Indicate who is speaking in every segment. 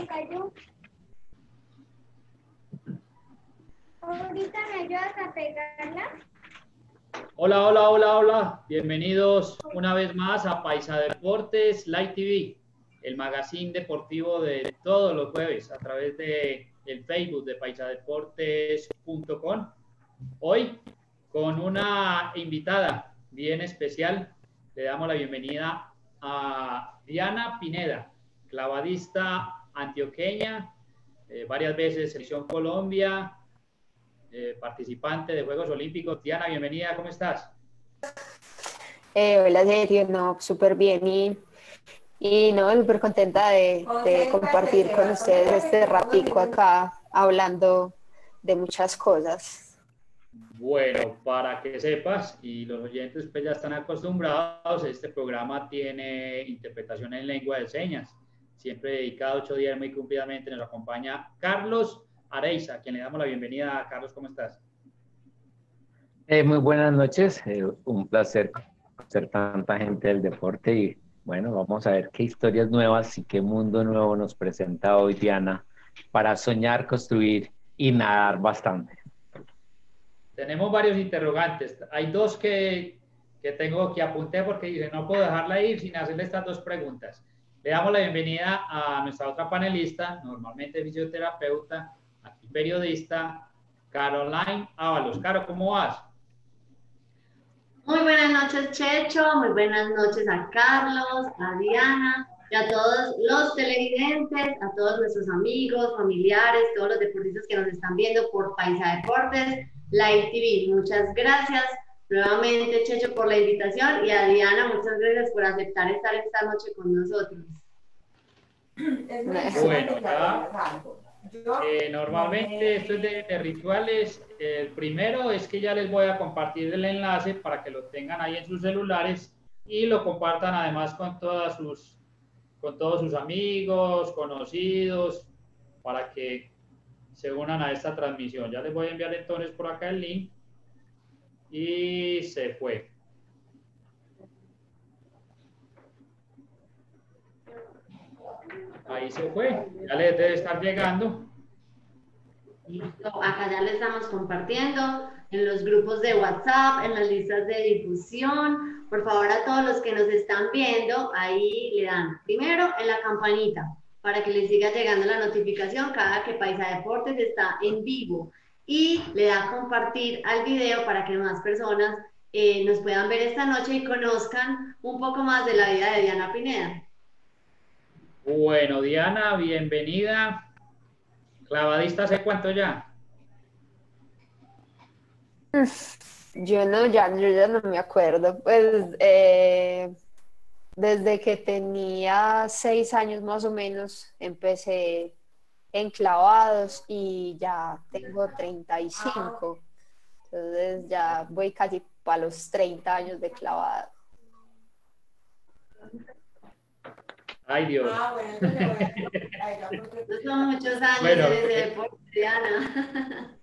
Speaker 1: me cayó. Ahorita me ayudas a pegarla.
Speaker 2: Hola, hola, hola, hola. Bienvenidos una vez más a Paisa Deportes Live TV, el magazine deportivo de todos los jueves a través de el Facebook de paisadeportes.com. Hoy con una invitada bien especial. Le damos la bienvenida a Diana Pineda, clavadista antioqueña, varias veces selección Colombia, participante de Juegos Olímpicos. Diana, bienvenida, ¿cómo estás?
Speaker 3: Hola, Sergio, no, súper bien y no, súper contenta de compartir con ustedes este ratico acá hablando de muchas cosas.
Speaker 2: Bueno, para que sepas, y los oyentes pues ya están acostumbrados, este programa tiene interpretación en lengua de señas, siempre dedicado 8 días muy cumplidamente. Nos acompaña Carlos Areiza, a quien le damos la bienvenida. Carlos, ¿cómo estás?
Speaker 4: Muy buenas noches, un placer conocer tanta gente del deporte y bueno, vamos a ver qué historias nuevas y qué mundo nuevo nos presenta hoy Diana para soñar, construir y nadar bastante.
Speaker 2: Tenemos varios interrogantes. Hay dos que tengo que apunté porque dice, no puedo dejarla ir sin hacerle estas dos preguntas. Le damos la bienvenida a nuestra otra panelista, normalmente fisioterapeuta, aquí periodista, Caroline Ábalos. Caro, ¿cómo vas?
Speaker 5: Muy buenas noches, Checho, muy buenas noches a Carlos, a Diana y a todos los televidentes, a todos nuestros amigos, familiares, todos los deportistas que nos están viendo por Paisa Deportes, Live TV. Muchas gracias nuevamente, Checho, por la invitación y a Diana, muchas gracias por aceptar estar esta noche con nosotros.
Speaker 2: Bueno, normalmente esto es de rituales. El primero es que ya les voy a compartir el enlace para que lo tengan ahí en sus celulares y lo compartan además con todos sus amigos, conocidos, para que se unan a esta transmisión. Ya les voy a enviar entonces por acá el link y se fue. Ahí se fue, ya les debe estar llegando.
Speaker 5: Listo, acá ya le estamos compartiendo en los grupos de WhatsApp, en las listas de difusión. Por favor, a todos los que nos están viendo, ahí le dan primero en la campanita para que les siga llegando la notificación cada que Paisa Deportes está en vivo. Y le da compartir al video para que más personas nos puedan ver esta noche y conozcan un poco más de la vida de Diana Pineda.
Speaker 2: Bueno, Diana, bienvenida. ¿Clavadista hace cuánto ya?
Speaker 3: Yo ya no me acuerdo, pues desde que tenía 6 años más o menos empecé en clavados y ya tengo 35, entonces ya voy casi para los 30 años de clavado.
Speaker 2: Ay, Dios.
Speaker 5: Son muchos años
Speaker 2: Bueno,
Speaker 5: en ese deporte, Diana.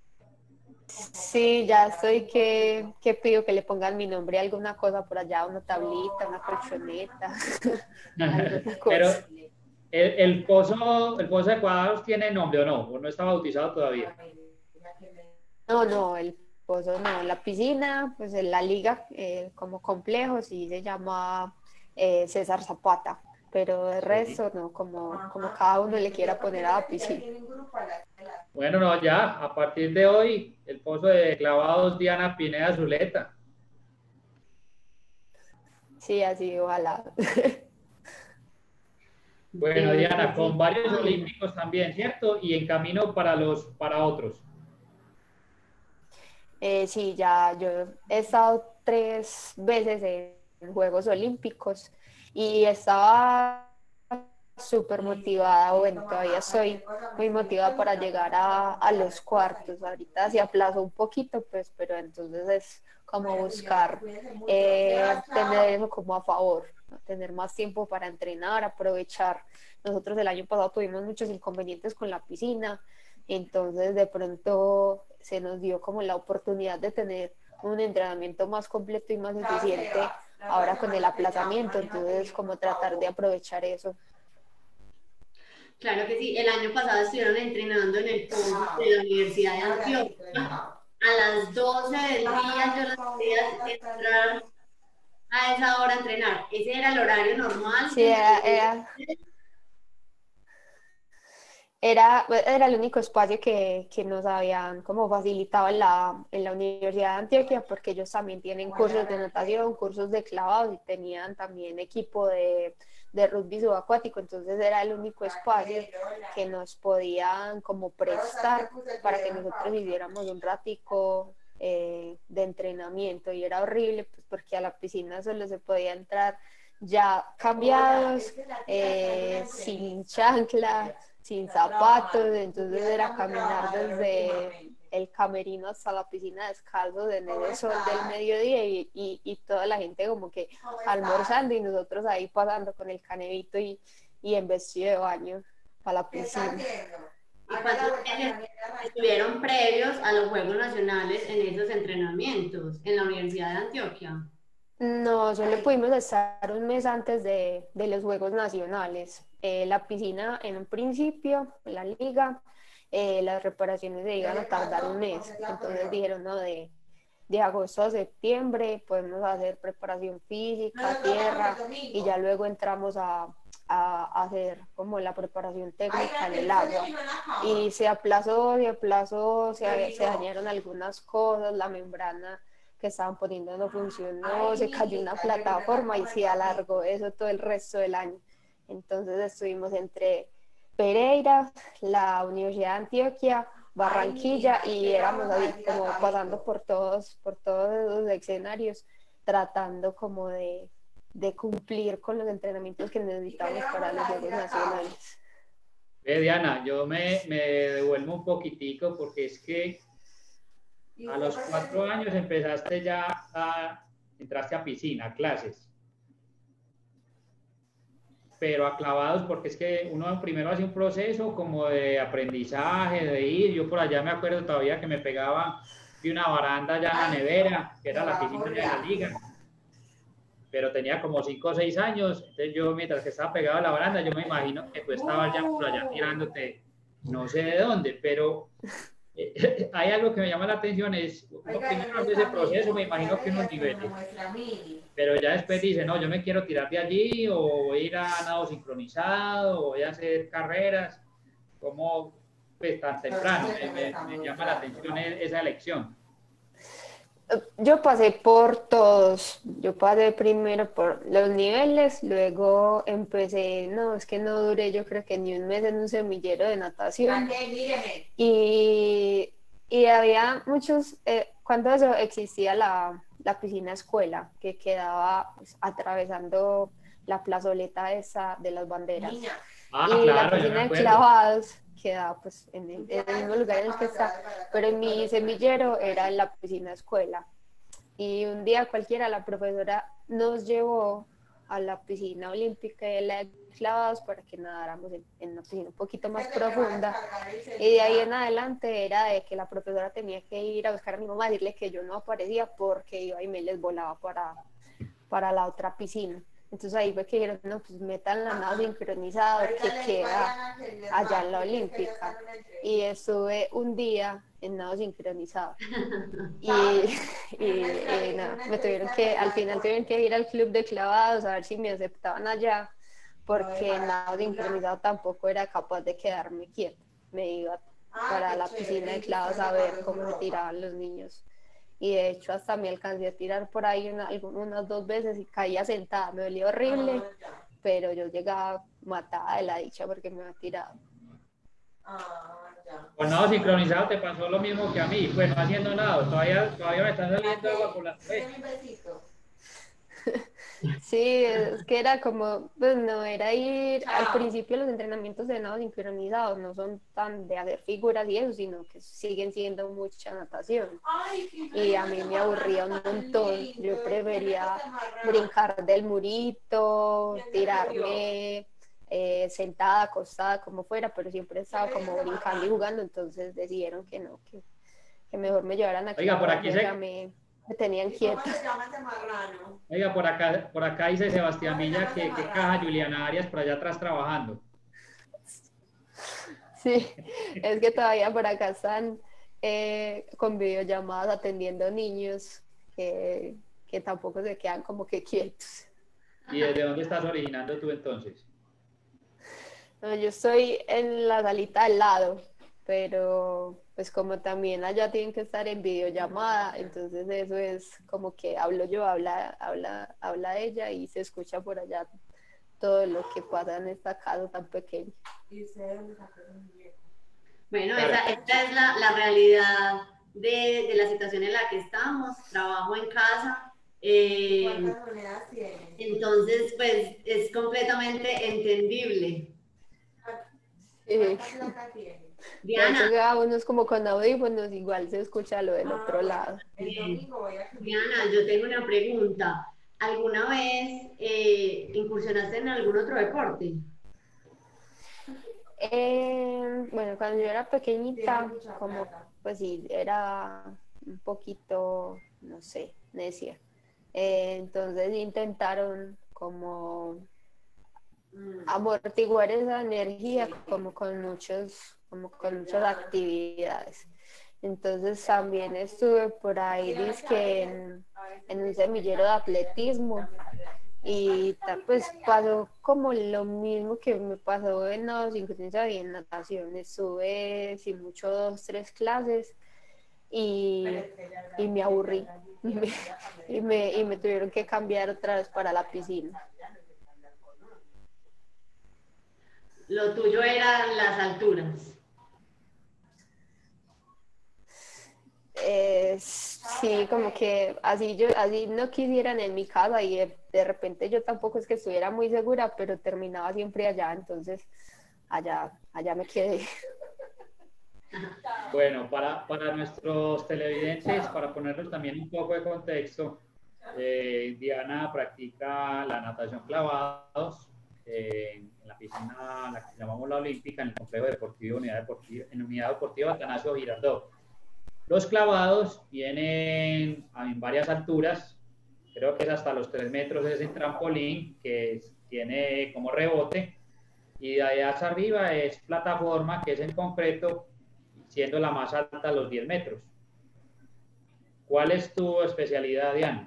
Speaker 3: Sí, ya estoy que pido que le pongan mi nombre a alguna cosa por allá, una tablita, una colchoneta, alguna
Speaker 2: pero
Speaker 3: cosa.
Speaker 2: el pozo de cuadros tiene nombre o no, o no está bautizado todavía.
Speaker 3: No, el pozo no, la piscina, pues en la liga como complejo sí se llama César Zapata, pero el resto no, como cada uno le quiera poner a la piscina.
Speaker 2: Bueno, no, ya, a partir de hoy, el pozo de clavados Diana Pineda Zuleta.
Speaker 3: Sí, así, ojalá.
Speaker 2: Bueno, Diana, con varios olímpicos también, ¿cierto? Y en camino para otros.
Speaker 3: Sí, ya yo he estado 3 veces en Juegos Olímpicos y estaba súper motivada, bueno, todavía estoy muy motivada para llegar a los cuartos. Ahorita se aplazó un poquito, pues, pero entonces es como buscar tener eso como a favor, ¿no? Tener más tiempo para entrenar, aprovechar. Nosotros el año pasado tuvimos muchos inconvenientes con la piscina, entonces de pronto se nos dio como la oportunidad de tener un entrenamiento más completo y más eficiente ahora con el aplazamiento, entonces como tratar de aprovechar eso.
Speaker 5: Claro que sí, el año pasado estuvieron entrenando en el campus de la Universidad de Antioquia. A las 12 del día yo las podía entrar a esa hora a entrenar. Ese era el horario normal.
Speaker 3: Sí, era el único espacio que nos habían como facilitado en la Universidad de Antioquia, porque ellos también tienen cursos de natación, cursos de clavados y tenían también equipo de rugby subacuático, entonces era el único espacio que nos podían como prestar para que nosotros hiciéramos un ratico de entrenamiento, y era horrible pues, porque a la piscina solo se podía entrar ya cambiados, sin chanclas, sin zapatos, entonces era caminar desde el camerino hasta la piscina descalzo en el sol del mediodía, y toda la gente como que almorzando y nosotros ahí pasando con el canevito y en vestido de baño para la piscina.
Speaker 5: ¿Y cuántos meses estuvieron previos a los Juegos Nacionales en esos entrenamientos en la Universidad de Antioquia?
Speaker 3: No, solo pudimos estar un mes antes de los Juegos Nacionales. La piscina en un principio, la liga, las reparaciones se iban a tardar un mes. Entonces dijeron, no, de agosto a septiembre podemos hacer preparación física, tierra, y ya luego entramos a hacer como la preparación técnica en el agua. Y se aplazó, se dañaron algunas cosas, la membrana que estaban poniendo no funcionó, se cayó una plataforma y se alargó eso todo el resto del año. Entonces estuvimos entre Pereira, la Universidad de Antioquia, Barranquilla, y éramos ahí como pasando por todos los escenarios, tratando como de cumplir con los entrenamientos que necesitábamos para los Juegos Nacionales.
Speaker 2: Diana, yo me devuelvo un poquitico porque es que a los 4 años entraste a piscina, a clases, pero a clavados, porque es que uno primero hace un proceso como de aprendizaje, de ir. Yo por allá me acuerdo todavía que me pegaba de una baranda allá en la nevera, que era la piscina de la liga, pero tenía como 5 o 6 años. Entonces yo, mientras que estaba pegado a la baranda, yo me imagino que tú estabas ya por allá tirándote no sé de dónde, pero hay algo que me llama la atención, es uno primero hace ese proceso, me imagino que unos niveles, pero ya después dice, no, yo me quiero tirar de allí, o voy a ir a nado sincronizado, o voy a hacer carreras, como pues tan temprano, me llama la atención esa elección.
Speaker 3: Yo pasé por todos. Yo pasé primero por los niveles, luego empecé, no, es que no duré yo creo que ni un mes en un semillero de natación. Y había muchos, cuando eso existía la piscina escuela, que quedaba pues, atravesando la plazoleta esa de las banderas. Y
Speaker 2: claro,
Speaker 3: la piscina de clavados quedaba pues en el mismo lugar en el que está, pero mi semillero era en la piscina escuela. Y un día cualquiera la profesora nos llevó a la piscina olímpica de la de clavados para que nadáramos en una piscina un poquito más profunda, y de ahí en adelante era de que la profesora tenía que ir a buscar a mi mamá, a decirle que yo no aparecía porque iba y me les volaba para la otra piscina. Entonces ahí fue que dijeron, no, pues metan la nado sincronizado que queda allá en la olímpica. Y estuve un día en nado sincronizado. Y nada, al final tuvieron que ir al club de clavados a ver si me aceptaban allá, porque en nado sincronizado tampoco era capaz de quedarme quieta. Me iba para la piscina de clavados a ver cómo se tiraban los niños. Y de hecho hasta me alcancé a tirar por ahí unas 2 veces y caía sentada, me dolía horrible, pero yo llegaba matada de la dicha porque me había tirado.
Speaker 2: Con nado sincronizado te pasó lo mismo que a mí, pues no haciendo nada, todavía me está saliendo agua por las orejas.
Speaker 3: Sí, es que era como, pues no, era ir, al principio los entrenamientos de nado sincronizados no son tan de hacer figuras y eso, sino que siguen siendo mucha natación. Y a mí me aburría un montón, yo prefería brincar del murito, tirarme sentada, acostada, como fuera, pero siempre estaba como brincando y jugando, entonces decidieron que no, que mejor me llevaran aquí.
Speaker 2: Oiga, por aquí
Speaker 3: me tenían quieta.
Speaker 2: Oiga, por acá dice Sebastián Villa que caja Juliana Arias por allá atrás trabajando.
Speaker 3: Sí, es que todavía por acá están con videollamadas atendiendo niños que tampoco se quedan como que quietos.
Speaker 2: ¿Y desde dónde estás originando tú entonces?
Speaker 3: No, yo estoy en la salita al lado, pero pues como también allá tienen que estar en videollamada, entonces eso es como que hablo yo, habla ella y se escucha por allá todo lo que pasa en esta casa tan pequeña.
Speaker 5: Bueno,
Speaker 2: Claro.
Speaker 5: esta es la realidad de la situación en la que estamos. Trabajo en casa.
Speaker 1: ¿Cuántas monedas tienes?
Speaker 5: Entonces, pues es completamente entendible.
Speaker 3: Sí.
Speaker 1: ¿Cuánta plata tienes?
Speaker 3: De hecho,
Speaker 5: Diana,
Speaker 3: cada uno es como con audífonos, igual se escucha lo del otro lado.
Speaker 1: El domingo voy a subir.
Speaker 5: Diana, yo tengo una pregunta. ¿Alguna vez incursionaste en algún otro deporte?
Speaker 3: Bueno, cuando yo era pequeñita, como pues sí, era un poquito, no sé, necia. Entonces intentaron como amortiguar esa energía como con muchas actividades. Entonces también estuve por ahí, dizque en un semillero de atletismo y pues pasó como lo mismo que me pasó en nado sincronizado y en natación. Estuve sin mucho 2, 3 clases y, y me aburrí y me tuvieron que cambiar otra vez para la piscina.
Speaker 5: Lo tuyo eran las alturas.
Speaker 3: Sí, como que así no quisieran en mi casa y de repente yo tampoco es que estuviera muy segura, pero terminaba siempre allá, entonces allá me quedé.
Speaker 2: Bueno, para nuestros televidentes, para ponerles también un poco de contexto, Diana practica la natación clavados en la piscina, la que llamamos la Olímpica, en el complejo deportivo, en Unidad Deportiva Atanasio Girardot. Los clavados vienen en varias alturas, creo que es hasta los 3 metros, es el trampolín que tiene como rebote, y de allá hacia arriba es plataforma, que es en concreto, siendo la más alta los 10 metros. ¿Cuál es tu especialidad, Diana?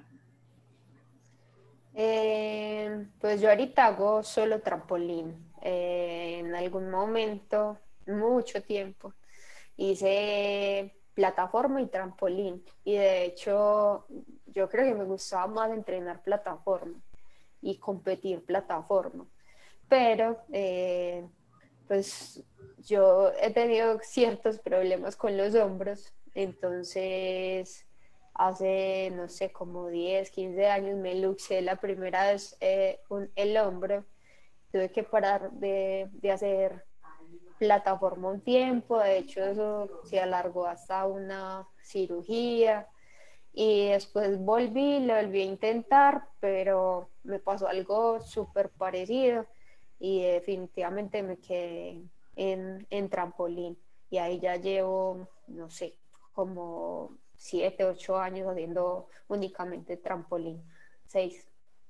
Speaker 3: Pues yo ahorita hago solo trampolín. En algún momento, mucho tiempo, hice plataforma y trampolín. Y de hecho, yo creo que me gustaba más entrenar plataforma y competir plataforma. Pero, pues yo he tenido ciertos problemas con los hombros, entonces hace, no sé, como 10 15 años me luxé la primera vez el hombro, tuve que parar de hacer plataforma un tiempo, de hecho eso se alargó hasta una cirugía y después lo volví a intentar, pero me pasó algo súper parecido y definitivamente me quedé en trampolín y ahí ya llevo, no sé, como 7, 8 años haciendo únicamente trampolín, 6.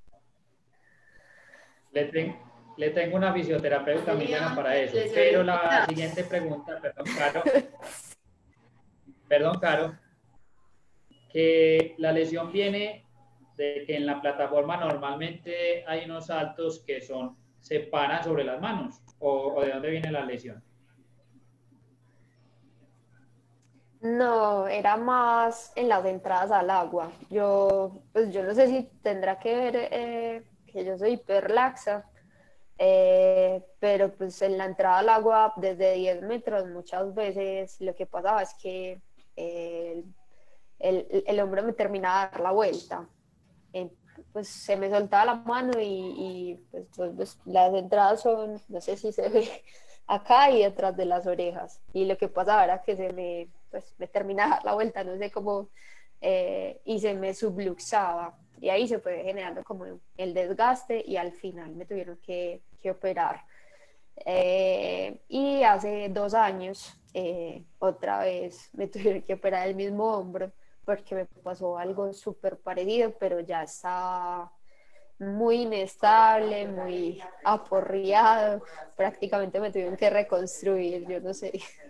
Speaker 2: Le, ten, le tengo una fisioterapeuta muy buena para eso, pero la siguiente pregunta, perdón, Caro, que la lesión viene de que en la plataforma normalmente hay unos saltos que se paran sobre las manos, o de dónde viene la lesión.
Speaker 3: No, era más en las entradas al agua. Pues yo no sé si tendrá que ver que yo soy hiperlaxa, pero pues en la entrada al agua desde 10 metros muchas veces lo que pasaba es que eh, el hombre me terminaba de dar la vuelta. Eh, pues se me soltaba la mano pues, las entradas son, no sé si se ve acá y detrás de las orejas. Y lo que pasaba era que me terminaba de dar la vuelta, no sé cómo, y se me subluxaba. Y ahí se fue generando como el desgaste y al final me tuvieron que operar. Y hace 2 años, otra vez me tuvieron que operar el mismo hombro porque me pasó algo súper parecido, pero ya estaba muy inestable, muy aporreado. Prácticamente me tuvieron que reconstruir, yo no sé.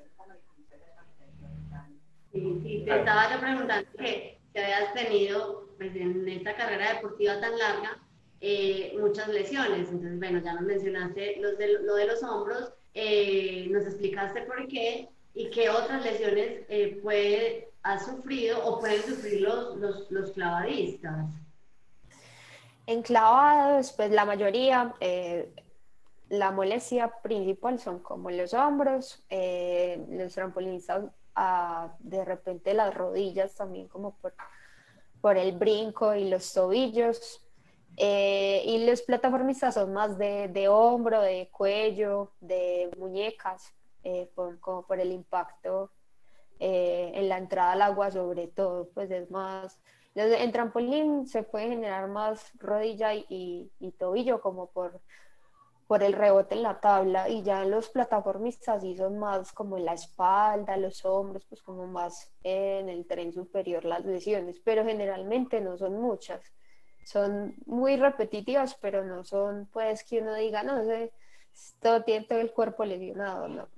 Speaker 5: Sí, sí, te
Speaker 2: Claro.
Speaker 5: estaba yo preguntando que habías tenido, pues, en esta carrera deportiva tan larga, muchas lesiones. Entonces, bueno, ya nos mencionaste lo de los hombros, nos explicaste por qué y qué otras lesiones has sufrido o pueden sufrir los clavadistas.
Speaker 3: En clavados, pues la mayoría, la molestia principal son como los hombros, los trampolinistas, de repente las rodillas también como por el brinco y los tobillos. Y los plataformistas son más de hombro, de cuello, de muñecas, como por el impacto en la entrada al agua sobre todo, pues es más, en trampolín se puede generar más rodilla y tobillo como por el rebote en la tabla, y ya en los plataformistas sí son más como en la espalda, los hombros, pues como más en el tren superior las lesiones, pero generalmente no son muchas, son muy repetitivas, pero no son pues que uno diga, no sé, tiene todo el cuerpo lesionado, no.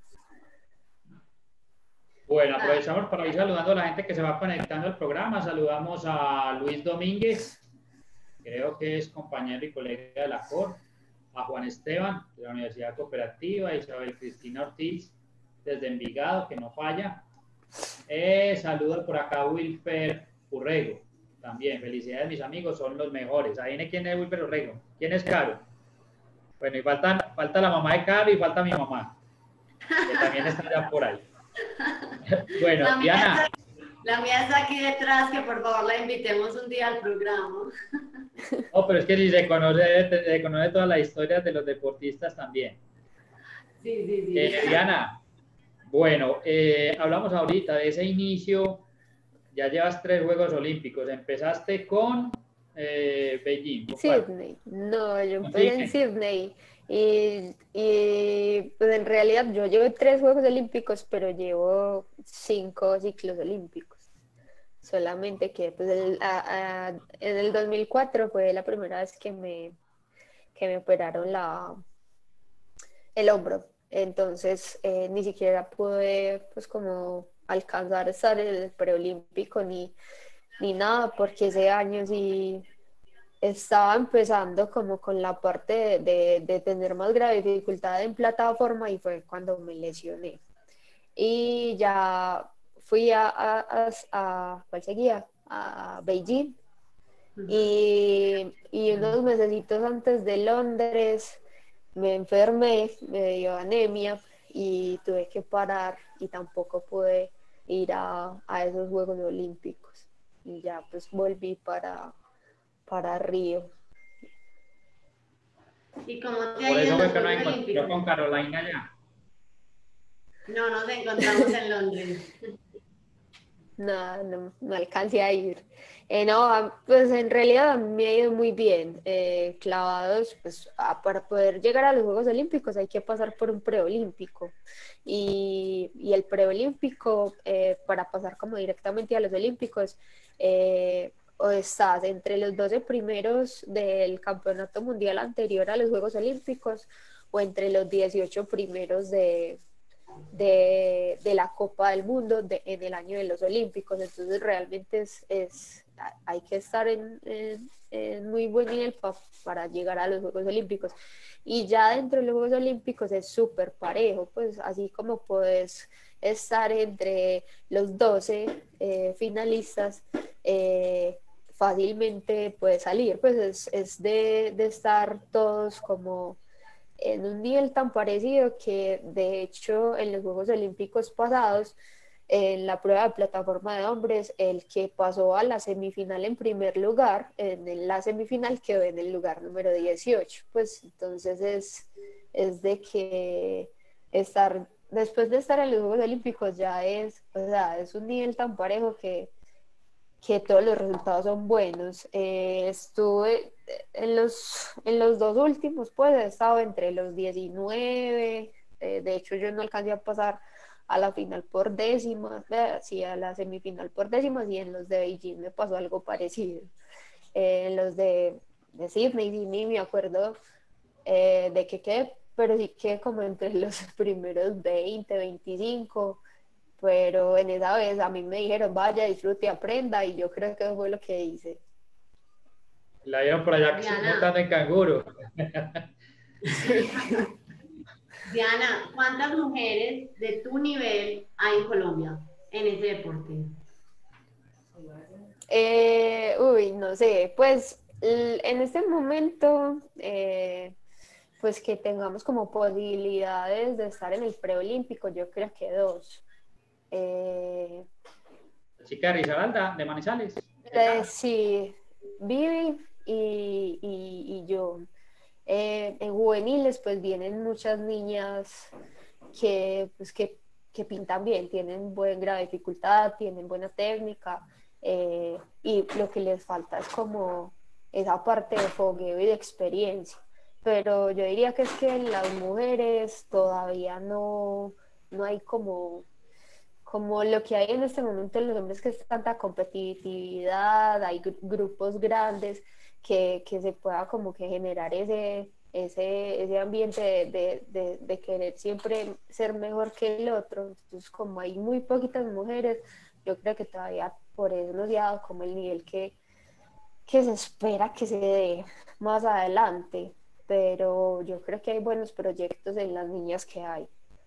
Speaker 2: Bueno, aprovechamos para ir saludando a la gente que se va conectando al programa. Saludamos a Luis Domínguez, creo que es compañero y colega de la COR, a Juan Esteban de la Universidad Cooperativa, a Isabel Cristina Ortiz desde Envigado, que no falla. Saludos por acá a Wilfer Urrego, también. Felicidades, mis amigos, son los mejores. Ahí viene quién es Wilfer Urrego. ¿Quién es Caro? Bueno, y falta la mamá de Caro y falta mi mamá, que también está ya por ahí. Bueno, Diana.
Speaker 5: La mía está aquí detrás, que por favor la invitemos un día al programa.
Speaker 2: No, pero es que si se conoce todas las historias de los deportistas también.
Speaker 5: Sí, sí, sí.
Speaker 2: Diana, bueno, hablamos ahorita de ese inicio, ya llevas 3 Juegos Olímpicos, empezaste con Beijing.
Speaker 3: Sydney, no, yo empecé en Sydney y pues en realidad yo llevo 3 Juegos Olímpicos, pero llevo 5 ciclos olímpicos. Solamente que pues en el 2004 fue la primera vez que me operaron el hombro. Entonces ni siquiera pude pues como alcanzar a estar en el preolímpico ni nada, porque ese año sí estaba empezando como con la parte de tener más grave dificultad en plataforma, y fue cuando me lesioné. Y ya fui ¿cuál seguía? A Beijing. Y unos mesecitos antes de Londres me enfermé, me dio anemia y tuve que parar, y tampoco pude ir a esos Juegos Olímpicos. Y ya pues volví para Río.
Speaker 5: ¿Y cómo te ha
Speaker 2: Por
Speaker 5: ido
Speaker 2: eso
Speaker 5: en
Speaker 2: fue
Speaker 5: los
Speaker 2: que nos
Speaker 5: Juegos
Speaker 2: encontró
Speaker 5: Olímpicos?
Speaker 2: con Carolina ya.
Speaker 5: No, nos encontramos en Londres.
Speaker 3: No alcancé a ir. No, pues en realidad a mí me ha ido muy bien. Clavados, pues para poder llegar a los Juegos Olímpicos hay que pasar por un preolímpico. Y el preolímpico, para pasar como directamente a los Olímpicos, o estás entre los 12 primeros del campeonato mundial anterior a los Juegos Olímpicos, o entre los 18 primeros de la Copa del Mundo en el año de los Olímpicos. Entonces realmente hay que estar en muy buen nivel para llegar a los Juegos Olímpicos. Y ya dentro de los Juegos Olímpicos es súper parejo, pues así como puedes estar entre los 12 finalistas, fácilmente puedes salir, pues es de estar todos como en un nivel tan parecido, que de hecho en los Juegos Olímpicos pasados, en la prueba de plataforma de hombres, el que pasó a la semifinal en primer lugar, en la semifinal quedó en el lugar número 18. Pues entonces es de que después de estar en los Juegos Olímpicos ya o sea, es un nivel tan parejo que todos los resultados son buenos. Estuve en los 2 últimos, pues he estado entre los 19, de hecho yo no alcancé a pasar a la final por décimas, sí, a la semifinal por décimas, y en los de Beijing me pasó algo parecido. En los de Sydney, ni me acuerdo de qué quedé, pero sí que como entre los primeros 20, 25, pero en esa vez a mí me dijeron, vaya, disfrute, aprenda, y yo creo que eso fue lo que hice.
Speaker 2: La vieron por allá
Speaker 5: Diana,
Speaker 2: montando en canguro.
Speaker 3: Sí.
Speaker 5: Diana, ¿cuántas mujeres de tu nivel hay en Colombia en ese deporte?
Speaker 3: Uy, no sé, pues en este momento, pues que tengamos como posibilidades de estar en el preolímpico, yo creo que dos. Eh,
Speaker 2: La chica de Risaralda, de Manizales. De Cali.
Speaker 3: sí, Vivi y yo. En juveniles pues vienen muchas niñas pues, que pintan bien, tienen buen grado de dificultad, tienen buena técnica, y lo que les falta es como esa parte de fogueo y de experiencia. Pero yo diría que es que en las mujeres todavía no hay como lo que hay en este momento en los hombres, que es tanta competitividad, hay grupos grandes que se pueda como que generar ese ambiente de querer siempre ser mejor que el otro. Entonces, como hay muy poquitas mujeres, yo creo que todavía por eso no se ha dado como el nivel que se espera que se dé más adelante. Pero yo creo que hay buenos proyectos en las niñas que hay.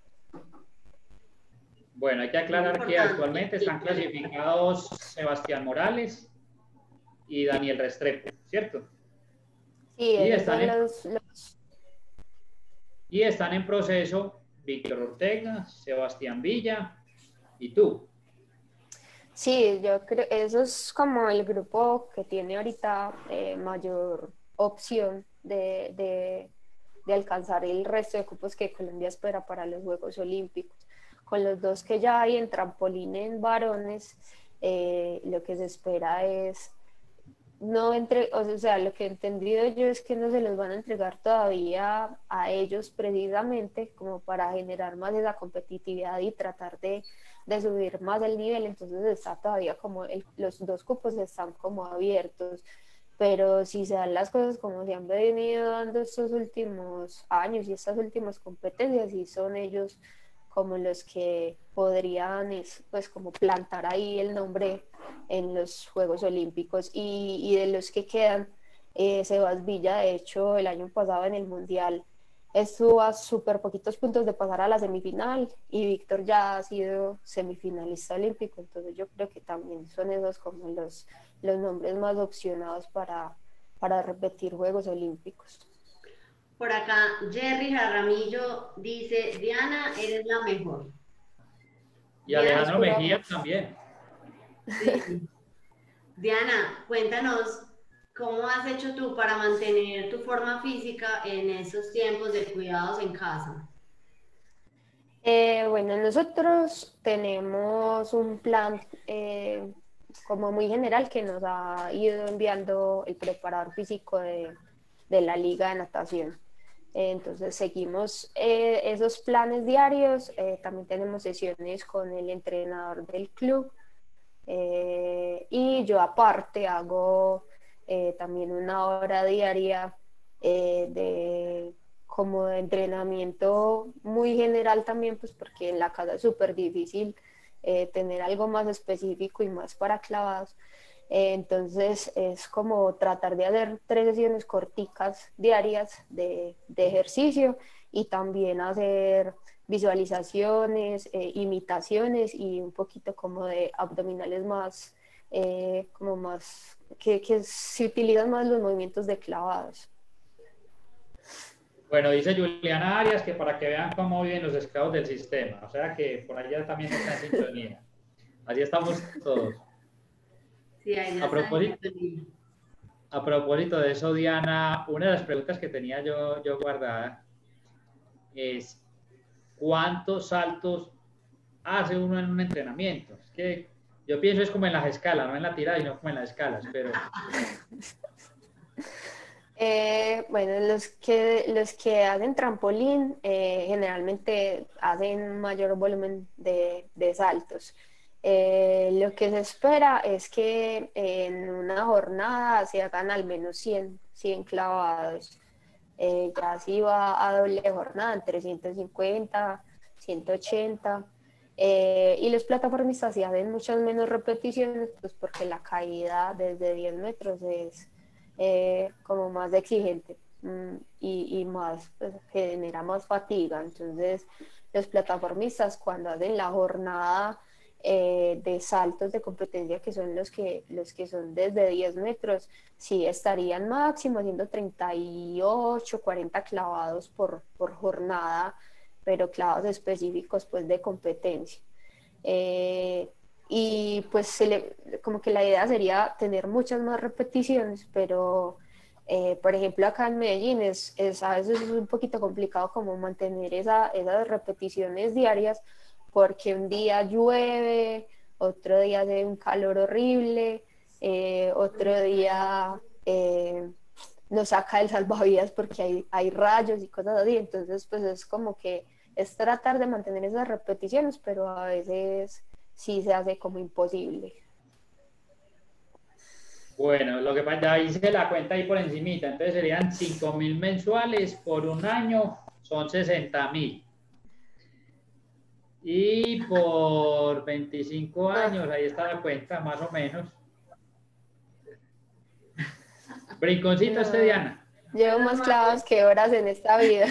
Speaker 2: Bueno, hay que aclarar que actualmente están clasificados Sebastián Morales y Daniel Restrepo, ¿cierto?
Speaker 3: Sí,
Speaker 2: Y
Speaker 3: esos
Speaker 2: están
Speaker 3: son
Speaker 2: en,
Speaker 3: los
Speaker 2: y están en proceso Víctor Ortega, Sebastián Villa y tú.
Speaker 3: Sí, yo creo, eso es como el grupo que tiene ahorita mayor opción de alcanzar el resto de cupos que Colombia espera para los Juegos Olímpicos. Con los dos que ya hay en trampolín en varones, lo que se espera es no o sea, lo que he entendido yo es que no se los van a entregar todavía a ellos precisamente como para generar más esa competitividad y tratar de subir más el nivel. Entonces está todavía como los dos cupos están como abiertos, pero si se dan las cosas como se han venido dando estos últimos años y estas últimas competencias, y son ellos como los que podrían pues como plantar ahí el nombre en los Juegos Olímpicos. Y de los que quedan, Sebas Villa, de hecho, el año pasado en el Mundial estuvo a súper poquitos puntos de pasar a la semifinal, y Víctor ya ha sido semifinalista olímpico, entonces yo creo que también son esos como los nombres más opcionados para repetir Juegos Olímpicos.
Speaker 5: Por acá, Jerry Jaramillo dice, Diana, eres la mejor.
Speaker 2: Y
Speaker 5: Diana,
Speaker 2: Alejandro Mejía también.
Speaker 5: sí. Diana, cuéntanos, ¿cómo has hecho tú para mantener tu forma física en esos tiempos de cuidados en casa?
Speaker 3: Bueno, nosotros tenemos un plan como muy general que nos ha ido enviando el preparador físico de la Liga de Natación. Entonces seguimos esos planes diarios, también tenemos sesiones con el entrenador del club, y yo aparte hago también una hora diaria como de entrenamiento muy general también, pues porque en la casa es súper difícil tener algo más específico y más para clavados. Entonces es como tratar de hacer 3 sesiones corticas diarias de ejercicio, y también hacer visualizaciones, imitaciones y un poquito como de abdominales más, como más, que se utilizan más los movimientos de clavados.
Speaker 2: Bueno, dice Juliana Arias que para que vean cómo viven los scouts del sistema, o sea que por allá también está en sintonía. Así estamos todos.
Speaker 5: Sí, ahí ya
Speaker 2: A propósito,
Speaker 5: está.
Speaker 2: a propósito de eso, Diana, una de las preguntas que tenía yo guardada es ¿cuántos saltos hace uno en un entrenamiento? Es que yo pienso es como en las escalas, no en la tirada y no como en las escalas, pero...
Speaker 3: Bueno, los que hacen trampolín generalmente hacen mayor volumen de saltos. Lo que se espera es que en una jornada se hagan al menos 100 clavados. Ya si va a doble jornada, entre 150, 180. Y los plataformistas sí hacen muchas menos repeticiones, pues porque la caída desde 10 metros es como más exigente, y más, pues, genera más fatiga. Entonces, los plataformistas cuando hacen la jornada de saltos de competencia, que son los que son desde 10 metros, sí estarían máximo haciendo 38, 40 clavados por jornada, pero clavados específicos pues de competencia. Eh, y pues como que la idea sería tener muchas más repeticiones, pero por ejemplo acá en Medellín a veces es un poquito complicado como mantener esas repeticiones diarias, porque un día llueve, otro día hace un calor horrible, otro día nos saca el salvavidas porque hay rayos y cosas así. Entonces pues es como que es tratar de mantener esas repeticiones, pero a veces sí se hace como imposible.
Speaker 2: Bueno, lo que pasa, ya hice la cuenta ahí por encimita, entonces serían 5.000 mensuales por un año, son 60.000. Y por 25 años, ahí está la cuenta, más o menos. Brinconcito este, Diana.
Speaker 3: Llevo más clavados que horas en esta vida.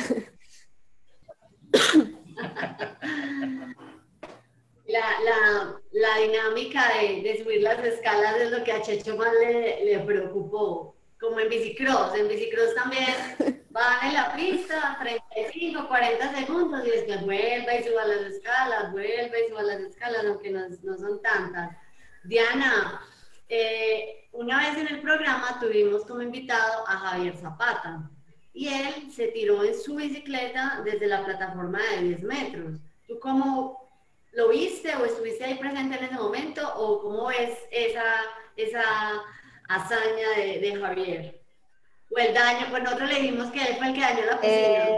Speaker 5: La dinámica de subir las escalas es lo que a Checho más le preocupó. Como en bicicross también van en la pista 35, 40 segundos y después vuelve y suba las escalas, vuelve y suba las escalas, aunque no son tantas. Diana, una vez en el programa tuvimos como invitado a Javier Zapata y él se tiró en su bicicleta desde la plataforma de 10 metros. ¿Tú cómo lo viste o estuviste ahí presente en ese momento o cómo ves esa hazaña de Javier? O el daño, pues nosotros le dijimos que él fue el que dañó la piscina.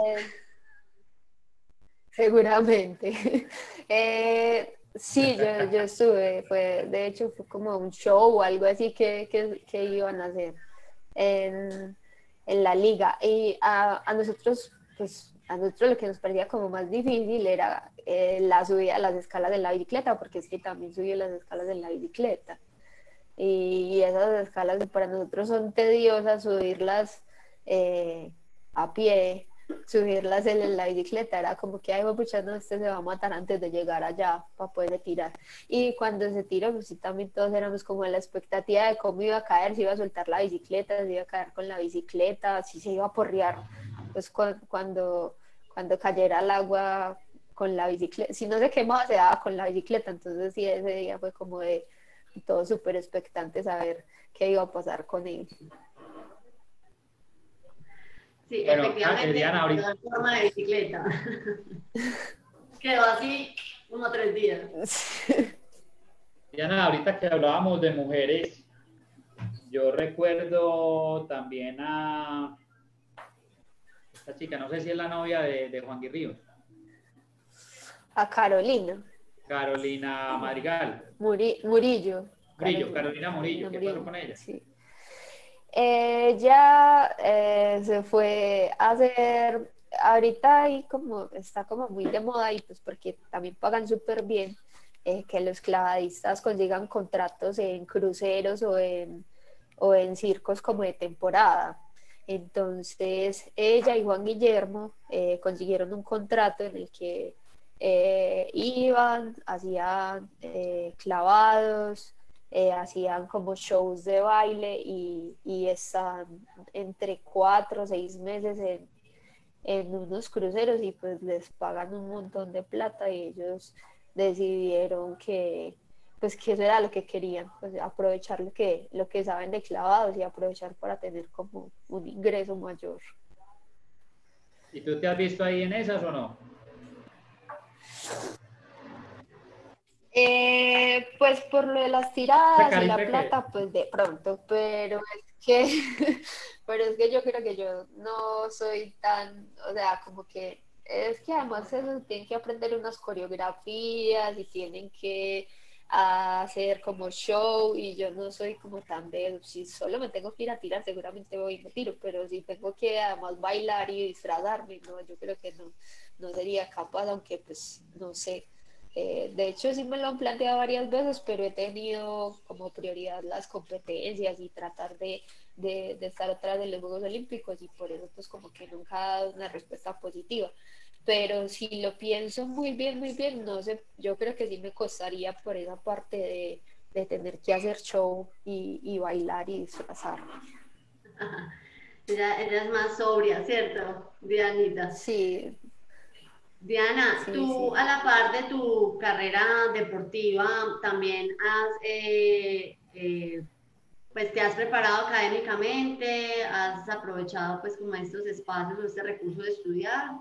Speaker 3: Seguramente. Sí, yo estuve, de hecho fue como un show o algo así que iban a hacer en la liga. Y a nosotros, pues a nosotros lo que nos parecía como más difícil era la subida a las escalas de la bicicleta, porque es que también subió las escalas de la bicicleta. Y esas escalas para nosotros son tediosas, subirlas a pie, subirlas en la bicicleta, era como que, ay, pucha, no, este se va a matar antes de llegar allá para poder tirar. Y cuando se tiró, pues sí, también todos éramos como en la expectativa de cómo iba a caer, si iba a soltar la bicicleta, si iba a caer con la bicicleta, si se iba a porrear, pues cuando cayera al agua con la bicicleta, si no se quemaba, se daba con la bicicleta. Entonces sí, ese día fue como de todo súper expectante saber qué iba a pasar con él.
Speaker 5: Sí,
Speaker 2: Bueno,
Speaker 5: efectivamente,
Speaker 2: Diana, ahorita,
Speaker 5: quedó en forma de bicicleta. Quedó así como 3 días.
Speaker 2: Diana, ahorita que hablábamos de mujeres, yo recuerdo también a esta chica, no sé si es la novia de Juan Guirrío.
Speaker 3: A Carolina.
Speaker 2: Carolina Madrigal.
Speaker 3: Murillo.
Speaker 2: Carolina Murillo, ¿qué pasó con ella?
Speaker 3: Sí. Ella se fue a hacer, ahorita ahí como está como muy de moda, y pues porque también pagan súper bien, que los clavadistas consigan contratos en cruceros o en circos como de temporada. Entonces ella y Juan Guillermo consiguieron un contrato en el que iban, hacían clavados, hacían como shows de baile y están entre 4 o 6 meses en unos cruceros, y pues les pagan un montón de plata, y ellos decidieron que eso era lo que querían, pues aprovechar lo que saben de clavados y aprovechar para tener como un ingreso mayor.
Speaker 2: ¿Y tú te has visto ahí en esas o no?
Speaker 3: Pues por lo de las tiradas y la plata, pues de pronto, pero es que, pero es que yo creo que yo no soy tan, o sea, como que es que además eso tienen que aprender unas coreografías y tienen que a hacer como show y yo no soy como tan de, si solo me tengo que ir a tirar, seguramente voy y me tiro, pero si tengo que además bailar y disfrazarme, no, yo creo que no, no sería capaz, aunque pues no sé. De hecho, sí me lo han planteado varias veces, pero he tenido como prioridad las competencias y tratar de estar atrás de los Juegos Olímpicos y por eso pues como que nunca he dado una respuesta positiva. Pero si lo pienso muy bien, no sé, yo creo que sí me costaría por esa parte de tener que hacer show y bailar y disfrazarme.
Speaker 5: Ella es más sobria, ¿cierto, Dianita?
Speaker 3: Sí,
Speaker 5: Diana,
Speaker 3: sí,
Speaker 5: tú
Speaker 3: sí.
Speaker 5: a la par de tu carrera deportiva también pues te has preparado académicamente, has aprovechado pues como estos espacios o este recurso de estudiar.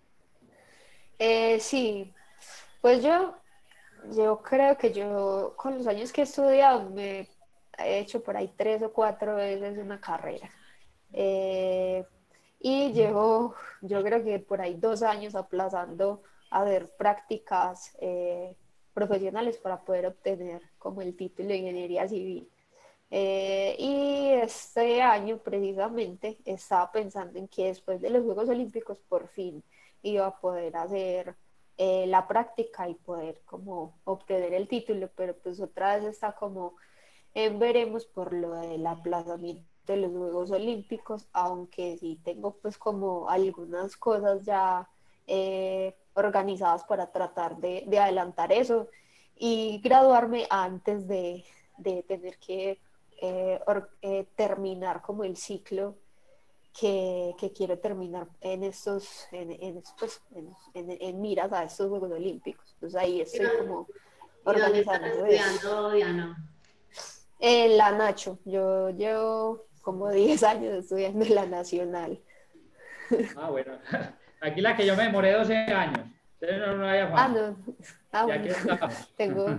Speaker 3: Sí, pues yo creo que yo con los años que he estudiado me he hecho por ahí 3 o 4 veces una carrera. Eh, y llevo, yo creo que por ahí 2 años aplazando a ver prácticas profesionales para poder obtener como el título de ingeniería civil. Y este año precisamente estaba pensando en que después de los Juegos Olímpicos por fin iba a poder hacer la práctica y poder como obtener el título, pero pues otra vez está como en veremos por lo del aplazamiento de los Juegos Olímpicos, aunque sí tengo pues como algunas cosas ya organizadas para tratar de adelantar eso y graduarme antes de tener que terminar como el ciclo que quiero terminar en miras a estos Juegos Olímpicos. Entonces ahí
Speaker 5: ¿Y
Speaker 3: estoy
Speaker 5: dónde,
Speaker 3: como
Speaker 5: y dónde estás
Speaker 3: organizando eso.
Speaker 5: estudiando, Diana?
Speaker 3: En la Nacho, yo llevo como 10 años estudiando en la Nacional.
Speaker 2: Ah, bueno. Aquí la que yo me demoré 12 años. Entonces no hay
Speaker 3: Ah,
Speaker 2: afán.
Speaker 3: no. Ah,
Speaker 2: Y aquí
Speaker 3: bueno,
Speaker 2: estamos.
Speaker 3: tengo,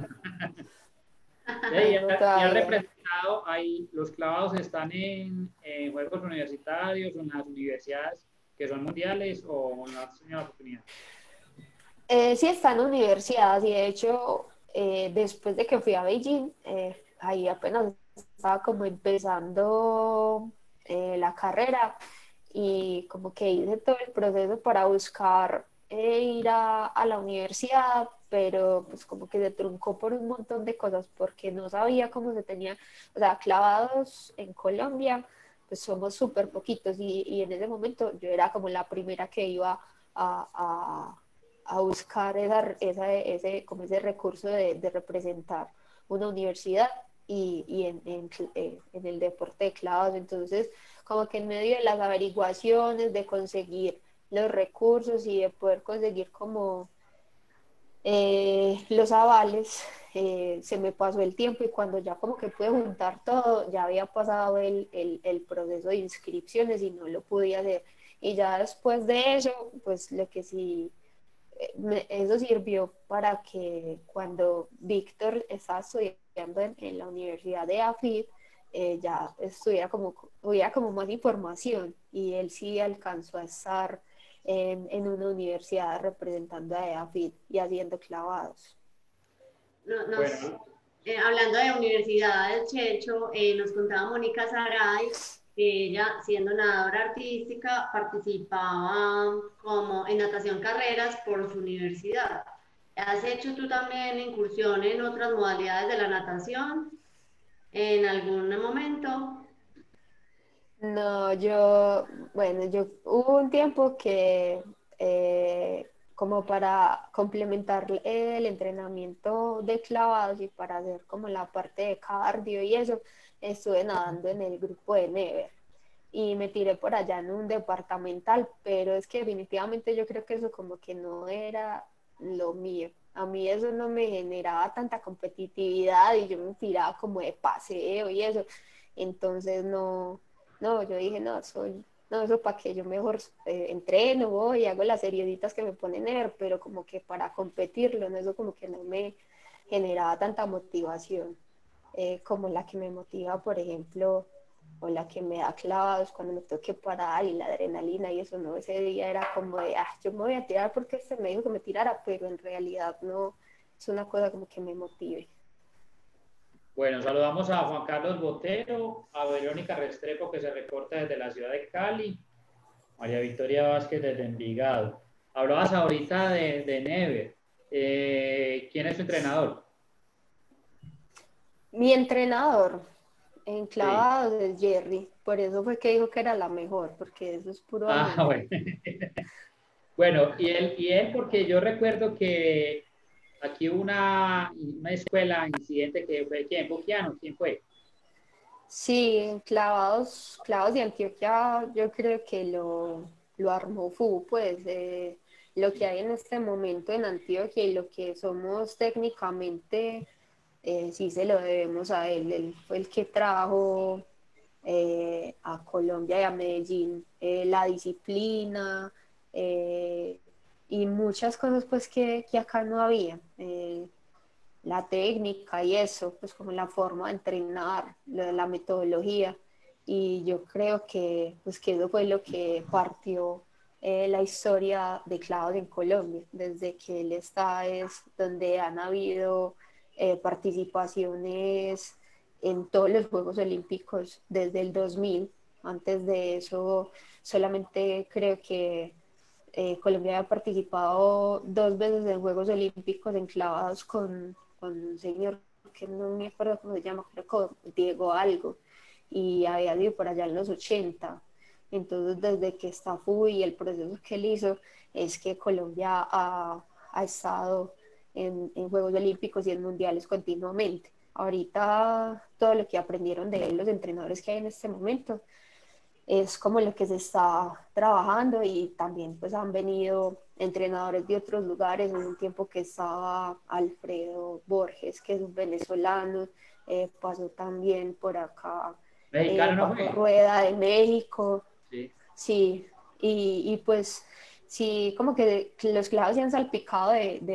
Speaker 2: Y
Speaker 3: tengo
Speaker 2: ha
Speaker 3: todavía.
Speaker 2: representado ahí, los clavados están en juegos universitarios o en las universidades que son mundiales o no has tenido la oportunidad.
Speaker 3: Sí está en universidades y de hecho, después de que fui a Beijing, ahí apenas estaba como empezando la carrera y como que hice todo el proceso para buscar ir a la universidad, pero pues como que se truncó por un montón de cosas porque no sabía cómo se tenía, o sea, clavados en Colombia, pues somos súper poquitos y en ese momento yo era como la primera que iba a buscar como ese recurso de representar una universidad y en el deporte de clavados. Entonces, como que en medio de las averiguaciones, de conseguir los recursos y de poder conseguir como los avales, se me pasó el tiempo y cuando ya como que pude juntar todo, ya había pasado el proceso de inscripciones y no lo pude hacer. Y ya después de eso, pues lo que sí eso sirvió para que cuando Víctor estaba estudiando en la Universidad de AFID, ya hubiera como más información y él sí alcanzó a estar en una universidad representando a AFID y haciendo clavados.
Speaker 2: Bueno,
Speaker 5: Hablando de universidades, Checho, nos contaba Mónica Saray que ella, siendo nadadora artística, participaba como en natación carreras por su universidad. ¿Has hecho tú también incursión en otras modalidades de la natación en algún momento?
Speaker 3: No, yo hubo un tiempo que como para complementar el entrenamiento de clavados y para hacer como la parte de cardio y eso, estuve nadando en el grupo de Never y me tiré por allá en un departamental, pero es que definitivamente yo creo que eso como que no era lo mío. A mí eso no me generaba tanta competitividad y yo me tiraba como de paseo y eso. Entonces no, yo dije, no, eso para que yo mejor entreno, voy y hago las serieditas que me ponen a ver, pero como que para competirlo, ¿no? Eso como que no me generaba tanta motivación como la que me motiva, por ejemplo, o la que me da clavados cuando me tengo que parar y la adrenalina y eso, ¿no? Ese día era como de, yo me voy a tirar porque este me dijo que me tirara, pero en realidad no es una cosa como que me motive.
Speaker 2: Bueno, saludamos a Juan Carlos Botero, a Verónica Restrepo, que se reporta desde la ciudad de Cali, María Victoria Vázquez desde Envigado. Hablabas ahorita de Never. ¿Quién es tu entrenador?
Speaker 3: Mi entrenador en
Speaker 2: Sí.
Speaker 3: clavados es Jerry, por eso fue que dijo que era la mejor, porque eso es puro
Speaker 2: Ah,
Speaker 3: amor.
Speaker 2: bueno. Bueno, y él, porque yo recuerdo que aquí hubo una escuela, incidente que fue, ¿quién? ¿Buquiano? ¿Quién fue?
Speaker 3: Sí, en clavados de Antioquia, yo creo que lo armó pues lo que hay en este momento en Antioquia y lo que somos técnicamente, sí se lo debemos a él. Él fue el que trajo a Colombia y a Medellín la disciplina y muchas cosas pues que acá no había. La técnica y eso, pues como la forma de entrenar, la metodología. Y yo creo que, pues, que eso fue lo que partió la historia de Clavos en Colombia. Desde que él está es donde han habido participaciones en todos los Juegos Olímpicos desde el 2000. Antes de eso, solamente creo que Colombia ha participado 2 veces en Juegos Olímpicos enclavados con un señor que no me acuerdo cómo se llama, creo que Diego algo, y había ido por allá en los 80. Entonces, desde que está FUI y el proceso que él hizo, es que Colombia ha estado en Juegos Olímpicos y en mundiales continuamente. Ahorita todo lo que aprendieron de él, los entrenadores que hay en este momento, es como lo que se está trabajando y también pues han venido entrenadores de otros lugares. En un tiempo que estaba Alfredo Borges, que es un venezolano, pasó también por acá
Speaker 2: ¿Mexicano no
Speaker 3: Paco
Speaker 2: fue?
Speaker 3: Rueda de México,
Speaker 2: Sí.
Speaker 3: sí, y pues sí, como que los clavos se han salpicado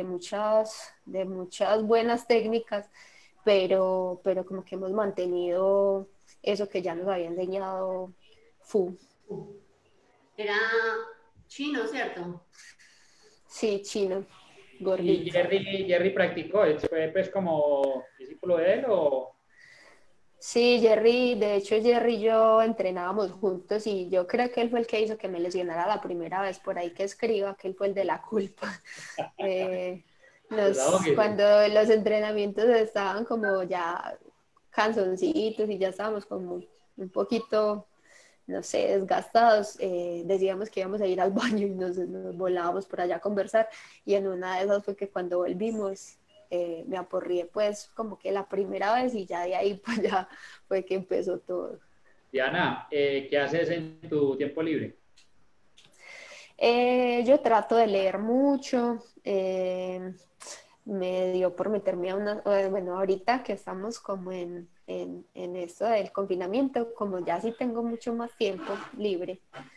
Speaker 3: de muchas buenas técnicas, pero como que hemos mantenido eso que ya nos había enseñado Fu.
Speaker 5: Era chino, ¿cierto?
Speaker 3: Sí, chino,
Speaker 2: ¿Y
Speaker 3: gordito.
Speaker 2: Jerry practicó? ¿Él fue pues como discípulo de él o...?
Speaker 3: Sí, Jerry, de hecho Jerry y yo entrenábamos juntos y yo creo que él fue el que hizo que me lesionara la primera vez, por ahí que escriba que él fue el de la culpa. Eh,
Speaker 2: Desahógese.
Speaker 3: cuando los entrenamientos estaban como ya cansoncitos y ya estábamos como un poquito, no sé, desgastados, decíamos que íbamos a ir al baño y nos volábamos por allá a conversar y en una de esas fue que cuando volvimos me aporrié pues como que la primera vez y ya de ahí pues ya fue que empezó todo.
Speaker 2: Diana, ¿qué haces en tu tiempo libre?
Speaker 3: Yo trato de leer mucho, me dio por meterme a una, bueno, ahorita que estamos como en esto del confinamiento, como ya sí tengo mucho más tiempo libre,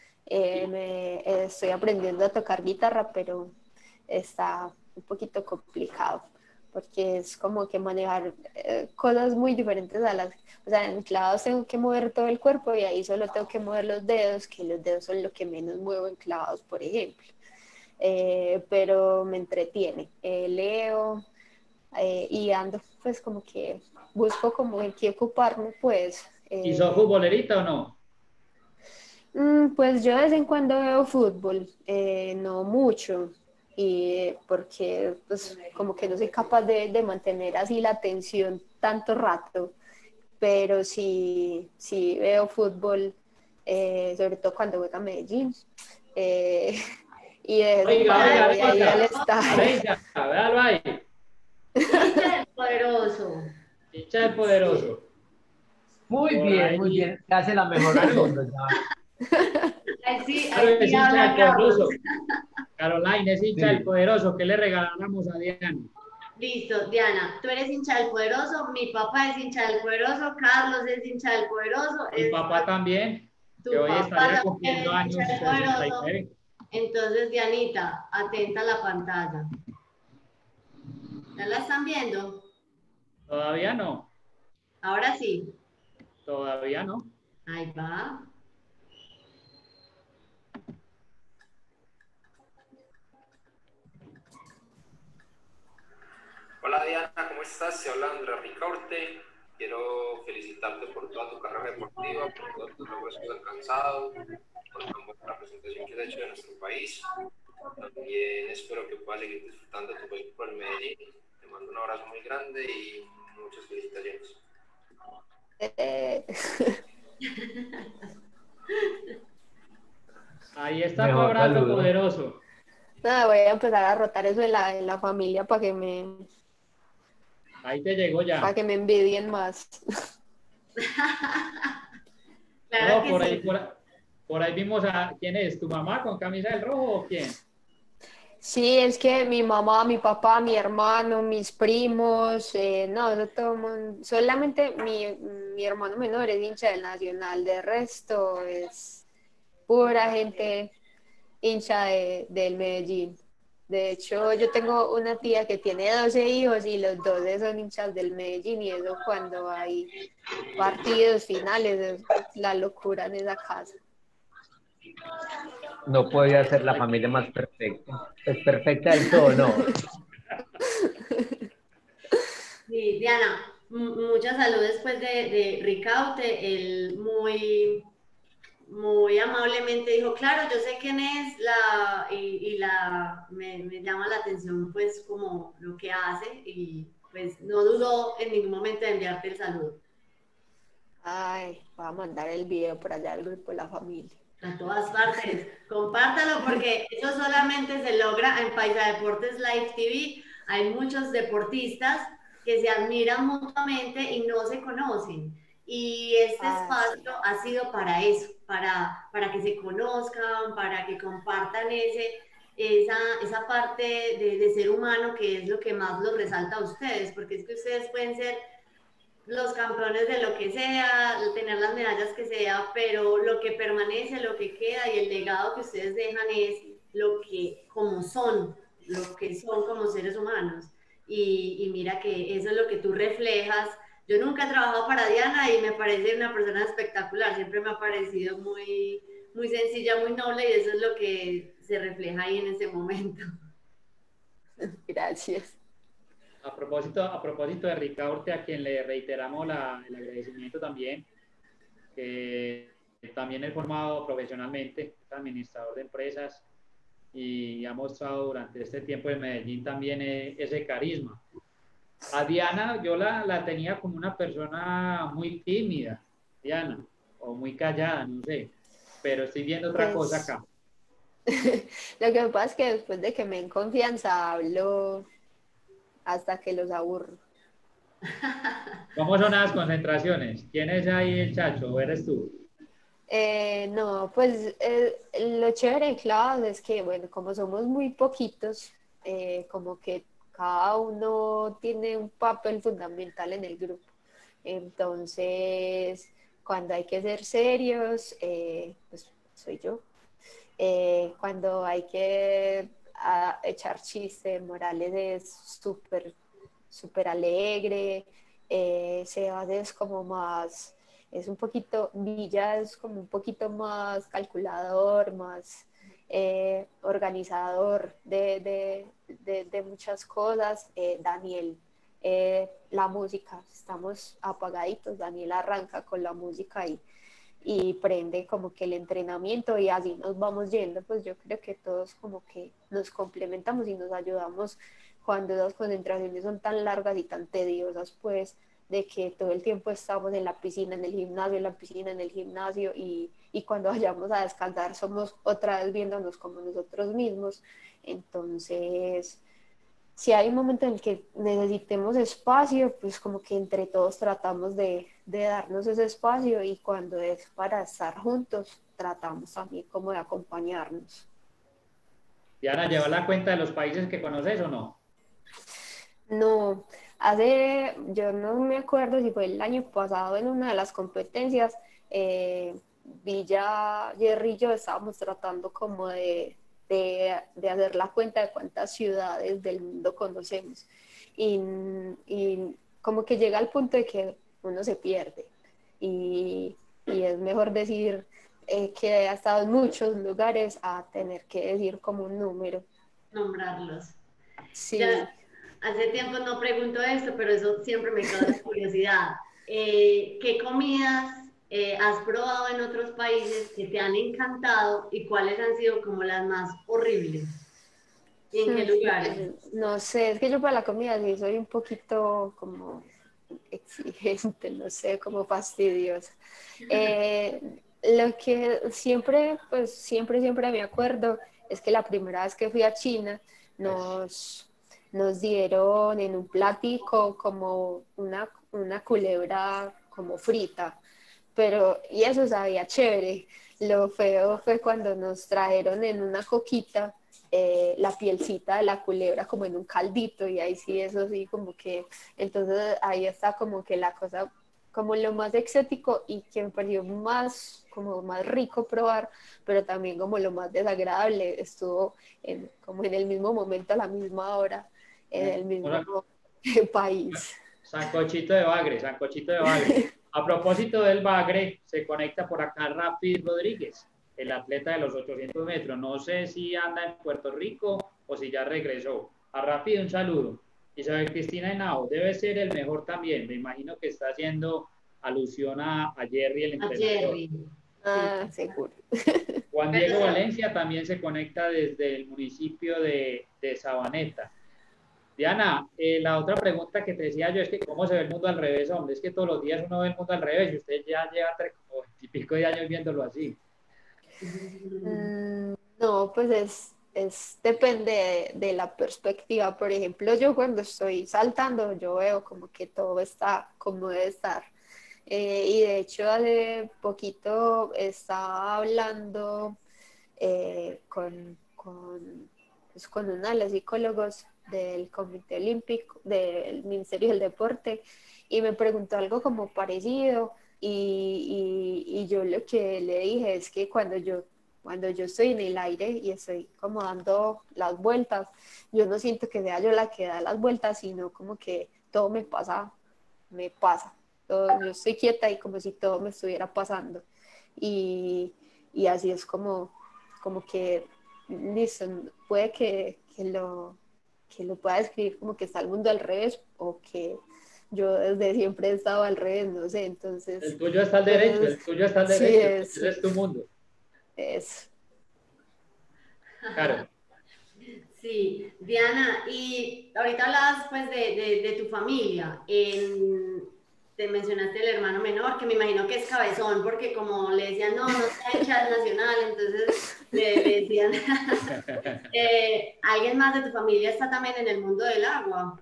Speaker 3: estoy aprendiendo a tocar guitarra, pero está un poquito complicado porque es como que manejar cosas muy diferentes a las, o sea, en clavados tengo que mover todo el cuerpo y ahí solo tengo que mover los dedos, que los dedos son lo que menos muevo en clavados, por ejemplo. Pero me entretiene, leo y ando pues como que busco como en qué ocuparme pues.
Speaker 2: ¿Y sos futbolerita o no?
Speaker 3: Pues yo de vez en cuando veo fútbol, no mucho, y porque pues como que no soy capaz de mantener así la atención tanto rato, pero sí veo fútbol, sobre todo cuando juega Medellín, eh, y de vez en
Speaker 2: Oiga,
Speaker 3: cuando
Speaker 2: oiga,
Speaker 3: voy ahí al
Speaker 2: Areisa,
Speaker 3: estadio.
Speaker 2: Areisa, véalo ahí,
Speaker 5: Hincha del poderoso.
Speaker 2: hincha del poderoso.
Speaker 4: Muy
Speaker 2: Por
Speaker 4: bien, muy
Speaker 2: ahí,
Speaker 4: bien. Se hace la mejor del
Speaker 2: claro,
Speaker 4: mundo ya.
Speaker 2: claro,
Speaker 5: Ahí
Speaker 2: es
Speaker 5: sí
Speaker 2: hincha
Speaker 5: habla
Speaker 2: del
Speaker 5: Carlos.
Speaker 2: poderoso. Caroline es hincha del
Speaker 4: Sí.
Speaker 2: poderoso. ¿Qué le regalamos a Diana?
Speaker 5: Listo, Diana, tú eres hincha del poderoso, mi papá es hincha del poderoso, Carlos es hincha del poderoso,
Speaker 2: Mi papá también, que
Speaker 5: tu
Speaker 2: hoy estaría
Speaker 5: papá
Speaker 2: cumpliendo
Speaker 5: también es hincha
Speaker 2: años
Speaker 5: del poderoso.
Speaker 2: 69.
Speaker 5: Entonces, Dianita, atenta a la pantalla. ¿Ya la están viendo?
Speaker 2: Todavía no,
Speaker 5: Ahora sí.
Speaker 2: todavía no.
Speaker 5: Ahí va.
Speaker 6: Hola Diana, ¿cómo estás? Te habla Andrés Ricaurte. quiero felicitarte por toda tu carrera deportiva, por todos tus logros que has alcanzado, por la representación que has hecho de nuestro país. También espero que puedas seguir disfrutando de tu país por el Medellín. Te mando un abrazo muy grande y muchas felicitaciones.
Speaker 2: Ahí está tu
Speaker 4: Mejor
Speaker 2: abrazo
Speaker 4: saludo.
Speaker 2: poderoso.
Speaker 3: Nada, voy a empezar a rotar eso en la familia
Speaker 2: Ahí te llegó
Speaker 3: para
Speaker 2: ya.
Speaker 3: que me envidien más.
Speaker 5: Claro
Speaker 2: No,
Speaker 5: que
Speaker 2: por
Speaker 5: sí.
Speaker 2: ahí, por ahí vimos a, ¿quién es? ¿Tu mamá con camisa del rojo o quién?
Speaker 3: Sí, es que mi mamá, mi papá, mi hermano, mis primos, no, no todo el mundo, solamente mi hermano menor es hincha del Nacional, de resto es pura gente hincha del Medellín. De hecho, yo tengo una tía que tiene 12 hijos y los 12 son hinchas del Medellín y eso cuando hay partidos finales es la locura en esa casa.
Speaker 4: No podía ser la familia más perfecta. Es perfecta del todo, ¿no?
Speaker 5: Sí, Diana, mucha salud después de Ricaute. Él muy amablemente dijo, claro, yo sé quién es me llama la atención pues como lo que hace y pues no dudó en ningún momento de enviarte el saludo.
Speaker 3: Ay, voy a mandar el video por allá al grupo de la familia.
Speaker 5: A todas partes, compártalo porque eso solamente se logra en Paisa Deportes Live TV. Hay muchos deportistas que se admiran mutuamente y no se conocen. Y este
Speaker 3: Ah, sí.
Speaker 5: espacio ha sido para eso, para que se conozcan, para que compartan esa parte de ser humano que es lo que más los resalta a ustedes, porque es que ustedes pueden ser los campeones de lo que sea, tener las medallas que sea, pero lo que permanece, lo que queda y el legado que ustedes dejan es lo que como son, lo que son como seres humanos. Y mira que eso es lo que tú reflejas. Yo nunca he trabajado para Diana y me parece una persona espectacular, siempre me ha parecido muy sencilla, muy noble y eso es lo que se refleja ahí en ese momento.
Speaker 3: Gracias.
Speaker 2: A propósito de Ricaurte, a quien le reiteramos el agradecimiento también, que también es formado profesionalmente, es administrador de empresas y ha mostrado durante este tiempo en Medellín también ese carisma. A Diana yo la tenía como una persona muy tímida, Diana, o muy callada, no sé, pero estoy viendo otra cosa
Speaker 3: Pues
Speaker 2: acá.
Speaker 3: lo que pasa es que después de que me den confianza hablo hasta que los aburro.
Speaker 2: ¿Cómo son las concentraciones? ¿Quién es ahí el chacho o eres tú?
Speaker 3: No, pues lo chévere de Cloud es que, bueno, como somos muy poquitos, como que cada uno tiene un papel fundamental en el grupo. Entonces, cuando hay que ser serios, pues soy yo. Cuando hay que echar chistes, Morales es súper alegre, Sebas es como más, es un poquito, Villa es como un poquito más calculador, más organizador de muchas cosas. Daniel, la música, estamos apagaditos, Daniel arranca con la música y prende como que el entrenamiento y así nos vamos yendo, pues yo creo que todos como que nos complementamos y nos ayudamos cuando las concentraciones son tan largas y tan tediosas, pues de que todo el tiempo estamos en la piscina, en el gimnasio, en la piscina, en el gimnasio y cuando vayamos a descansar somos otra vez viéndonos como nosotros mismos. Entonces, si hay un momento en el que necesitemos espacio, pues como que entre todos tratamos de darnos ese espacio y cuando es para estar juntos, tratamos también como de acompañarnos.
Speaker 2: Diana, ¿lleva la cuenta de los países que conoces o no?
Speaker 3: No, yo no me acuerdo si fue el año pasado en una de las competencias, Villa, Jerry y yo estábamos tratando como de hacer la cuenta de cuántas ciudades del mundo conocemos. Y como que llega al punto de que uno se pierde. Y es mejor decir que ha estado en muchos lugares a tener que decir como un número.
Speaker 5: Nombrarlos.
Speaker 3: Sí.
Speaker 5: Ya hace tiempo no pregunto esto, pero eso siempre me causa curiosidad. ¿qué comidas has probado en otros países que te han encantado y cuáles han sido como las más horribles? ¿Y en qué lugares?
Speaker 3: No sé, es que yo para la comida sí soy un poquito como exigente, no sé, como fastidiosa. Lo que siempre, pues siempre me acuerdo es que la primera vez que fui a China nos dieron en un platico como una culebra como frita, pero y eso sabía chévere. Lo feo fue cuando nos trajeron en una coquita la pielcita de la culebra como en un caldito y ahí sí, eso sí, como que, entonces ahí está como que la cosa, como lo más exótico y que me pareció más, como más rico probar, pero también como lo más desagradable, estuvo como en el mismo momento, a la misma hora, en el mismo país.
Speaker 2: Sancochito de bagre, sancochito de bagre. A propósito del bagre, se conecta por acá Rafi Rodríguez, el atleta de los 800 metros. No sé si anda en Puerto Rico o si ya regresó. A Rafi un saludo. Isabel Cristina Henao, debe ser el mejor también. Me imagino que está haciendo alusión a Jerry, el
Speaker 5: A
Speaker 2: entrenador.
Speaker 5: Jerry.
Speaker 3: Ah, seguro.
Speaker 2: Juan Diego Valencia también se conecta desde el municipio de Sabaneta. Diana, la otra pregunta que te decía yo es que cómo se ve el mundo al revés, hombre, es que todos los días uno ve el mundo al revés y usted ya lleva como 20 y pico de años viéndolo así.
Speaker 3: No, pues depende de la perspectiva. Por ejemplo, yo cuando estoy saltando, yo veo como que todo está como debe estar. Y de hecho, hace poquito estaba hablando pues, con una de los psicólogos del Comité Olímpico, del Ministerio del Deporte, y me preguntó algo como parecido. Y yo lo que le dije es que cuando yo estoy en el aire y estoy como dando las vueltas, yo no siento que sea yo la que da las vueltas, sino como que todo me pasa. Yo estoy quieta y como si todo me estuviera pasando. Y, y así es como que, listo, puede que lo pueda describir como que está el mundo al revés o que yo desde siempre he estado al revés, no sé, entonces,
Speaker 2: El tuyo está al derecho,
Speaker 3: pues
Speaker 2: el tuyo está al
Speaker 3: sí,
Speaker 2: derecho, ese es tu mundo.
Speaker 3: es
Speaker 2: Claro.
Speaker 5: Sí, Diana, y ahorita hablabas pues de tu familia. Te mencionaste el hermano menor, que me imagino que es cabezón, porque como le decían, no, no sea hincha del Nacional, entonces le decían, ¿alguien más de tu familia está también en el mundo del agua?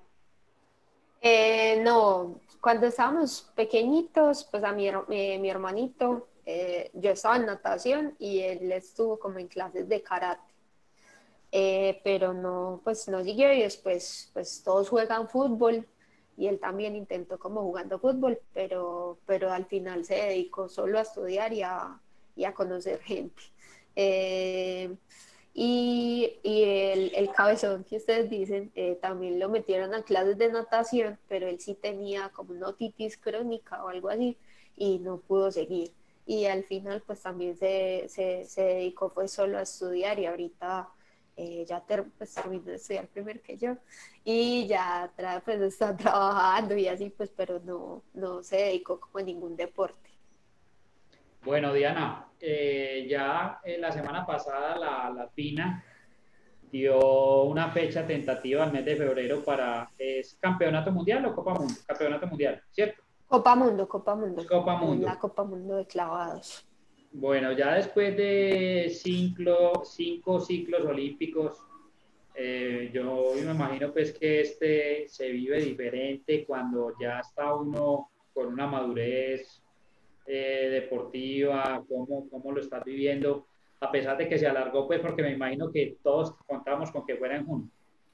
Speaker 3: No, cuando estábamos pequeñitos, pues mi hermanito, yo estaba en natación y él estuvo como en clases de karate. Pero no, pues no siguió y después pues todos juegan fútbol y él también intentó como jugando fútbol, pero al final se dedicó solo a estudiar y a conocer gente. Eh, y el cabezón que ustedes dicen, también lo metieron a clases de natación, pero él sí tenía como una otitis crónica o algo así y no pudo seguir. Y al final pues también se dedicó pues solo a estudiar y ahorita pues, terminó de estudiar primero que yo y ya pues está trabajando y así pues, pero no se dedicó como a ningún deporte.
Speaker 2: Bueno, Diana, ya la semana pasada la FINA dio una fecha tentativa al mes de febrero para, ¿es campeonato mundial o Copa Mundo? Campeonato mundial, ¿cierto?
Speaker 3: Copa Mundo,
Speaker 2: Copa Mundo.
Speaker 3: la Copa Mundo de clavados.
Speaker 2: Bueno, ya después de cinco ciclos olímpicos, yo me imagino pues que este se vive diferente cuando ya está uno con una madurez deportiva, cómo lo estás viviendo, a pesar de que se alargó, pues porque me imagino que todos contamos con que fuera en junio.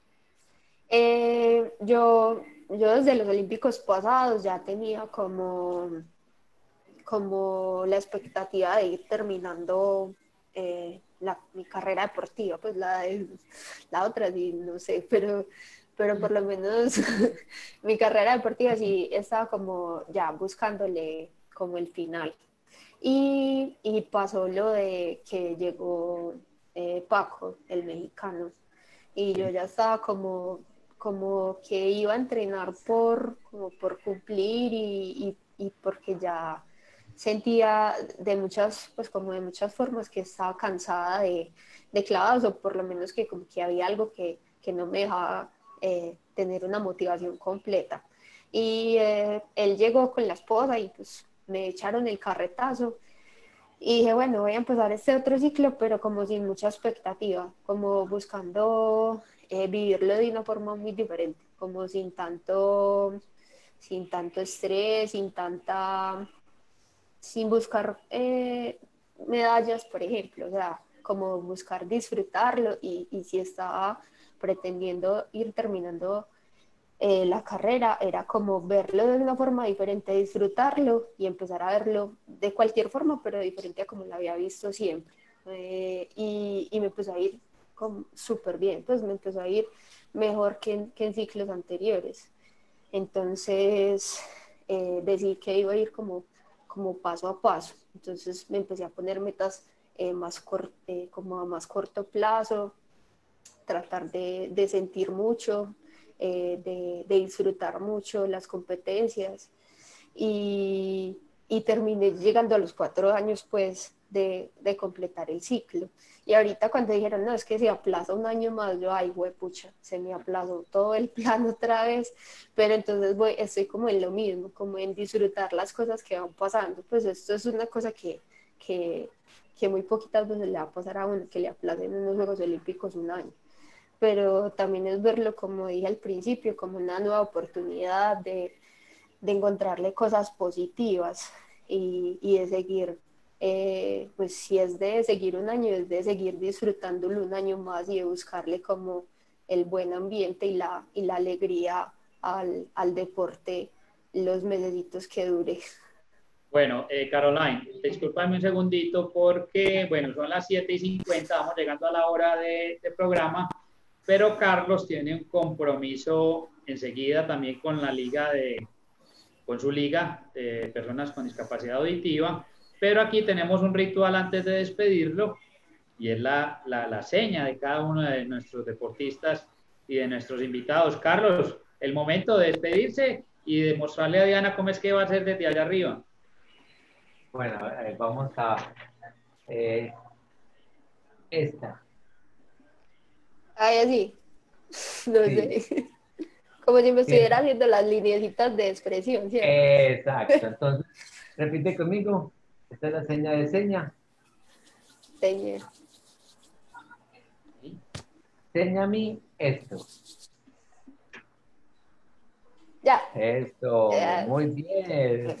Speaker 3: Yo desde los Olímpicos pasados ya tenía como la expectativa de ir terminando mi carrera deportiva, pues la otra sí, no sé, pero por lo menos mi carrera deportiva sí estaba como ya buscándole como el final. Y pasó lo de que llegó Paco, el mexicano, y yo ya estaba como que iba a entrenar como por cumplir y porque ya sentía de muchas, pues como de muchas formas que estaba cansada de clavados, o por lo menos que como que había algo que no me dejaba tener una motivación completa. Y él llegó con la esposa y pues me echaron el carretazo y dije, bueno, voy a empezar este otro ciclo, pero como sin mucha expectativa, como buscando vivirlo de una forma muy diferente, como sin tanto estrés, sin buscar medallas, por ejemplo, o sea, como buscar disfrutarlo y si estaba pretendiendo ir terminando la carrera, era como verlo de una forma diferente, disfrutarlo y empezar a verlo de cualquier forma, pero diferente a como lo había visto siempre. Y me empezó a ir súper bien, pues me empezó a ir mejor que en ciclos anteriores. Entonces decidí que iba a ir como paso a paso. Entonces me empecé a poner metas como a más corto plazo, tratar de sentir mucho, de disfrutar mucho las competencias y terminé llegando a los 4 años pues de completar el ciclo. Y ahorita cuando dijeron, no, es que se aplaza un año más, yo, ay, huepucha, se me aplazó todo el plan otra vez, pero entonces estoy como en lo mismo, como en disfrutar las cosas que van pasando. Pues esto es una cosa que, que muy poquitas veces le va a pasar a uno, que le aplacen unos Juegos Olímpicos un año, pero también es verlo, como dije al principio, como una nueva oportunidad de encontrarle cosas positivas y de seguir, pues si es de seguir un año, es de seguir disfrutándolo un año más y de buscarle como el buen ambiente y la alegría al deporte los mesecitos que dure.
Speaker 2: Bueno, Caroline, discúlpame un segundito porque, bueno, son las 7:50, vamos llegando a la hora de programa, pero Carlos tiene un compromiso enseguida también con la liga con su liga de personas con discapacidad auditiva, pero aquí tenemos un ritual antes de despedirlo y es la seña de cada uno de nuestros deportistas y de nuestros invitados. Carlos, el momento de despedirse y de mostrarle a Diana cómo es que va a ser desde allá arriba.
Speaker 4: Bueno, vamos a esta.
Speaker 3: Ay, así, no
Speaker 4: Sí.
Speaker 3: sé, como si me estuviera
Speaker 4: Bien.
Speaker 3: haciendo las lineecitas de expresión, ¿cierto?
Speaker 4: Exacto. Entonces, repite conmigo. Esta es la seña de seña.
Speaker 3: Señor.
Speaker 4: Seña a mí esto.
Speaker 3: Ya.
Speaker 4: Esto, muy bien.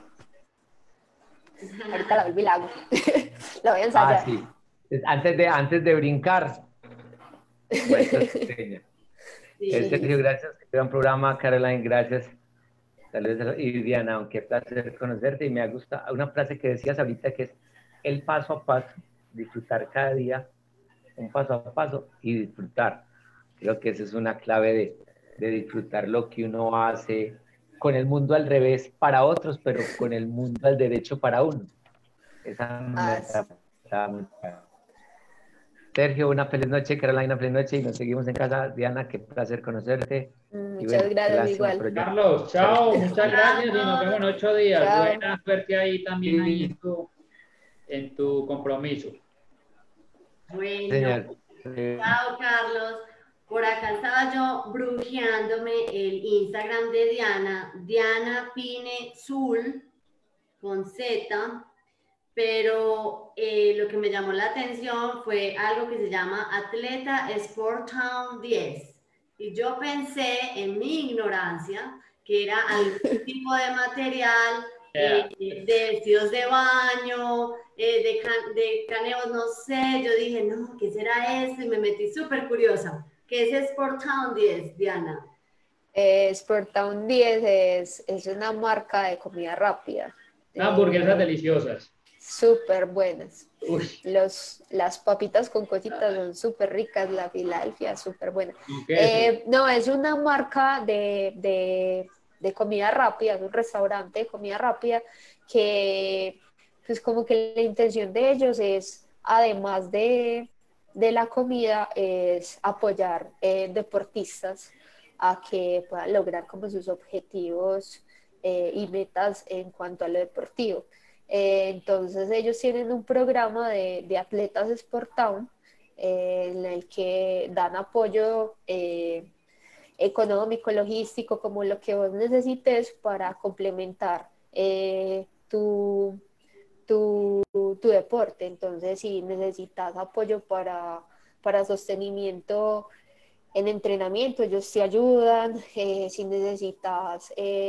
Speaker 3: Ahorita la volví y la hago. La voy a
Speaker 4: Ah,
Speaker 3: ensayar.
Speaker 4: sí. Antes de brincar, muestra tu seña.
Speaker 5: Sí.
Speaker 4: Sergio, gracias. Gran programa. Caroline, gracias. Saludos. Y Diana, aunque placer conocerte. Y me ha gustado una frase que decías ahorita que es el paso a paso, disfrutar cada día, un paso a paso y disfrutar. Creo que esa es una clave de disfrutar lo que uno hace con el mundo al revés para otros, pero con el mundo al derecho para uno. Esa
Speaker 3: Ah,
Speaker 4: metáfora está muy clara. Sergio, una feliz noche, Carolina, una feliz noche y nos seguimos en casa. Diana, qué placer conocerte. Y
Speaker 3: muchas
Speaker 4: bueno, qué
Speaker 3: gracias
Speaker 4: lástima,
Speaker 3: igual.
Speaker 4: pero ya.
Speaker 2: Carlos, chao, muchas gracias y nos vemos en 8 días.
Speaker 3: Chao.
Speaker 2: Buena suerte ahí también ahí en tu compromiso.
Speaker 5: Bueno,
Speaker 4: Señor.
Speaker 5: chao Carlos. Por acá estaba yo brujeándome el Instagram de Diana, Diana Pine Zul, con Z, pero lo que me llamó la atención fue algo que se llama Atleta Sport Town 10. Y yo pensé en mi ignorancia que era algún tipo de material, de vestidos de baño, de caneos, no sé. Yo dije, no, ¿qué será eso? Y me metí súper curiosa. ¿Qué es Sport Town 10, Diana?
Speaker 3: Sportown 10 es una marca de comida rápida.
Speaker 2: Unas hamburguesas deliciosas.
Speaker 3: Súper buenas.
Speaker 2: Uy,
Speaker 3: Las papitas con cositas son súper ricas, la Filadelfia, súper buena.
Speaker 2: con queso.
Speaker 3: No, es una marca de comida rápida, es un restaurante de comida rápida que, pues como que la intención de ellos es, además de la comida, es apoyar deportistas a que puedan lograr como sus objetivos y metas en cuanto a lo deportivo. Entonces ellos tienen un programa de atletas Sport Town en el que dan apoyo económico, logístico, como lo que vos necesites para complementar tu deporte. Entonces, si necesitas apoyo para sostenimiento en entrenamiento, ellos te ayudan. Si necesitas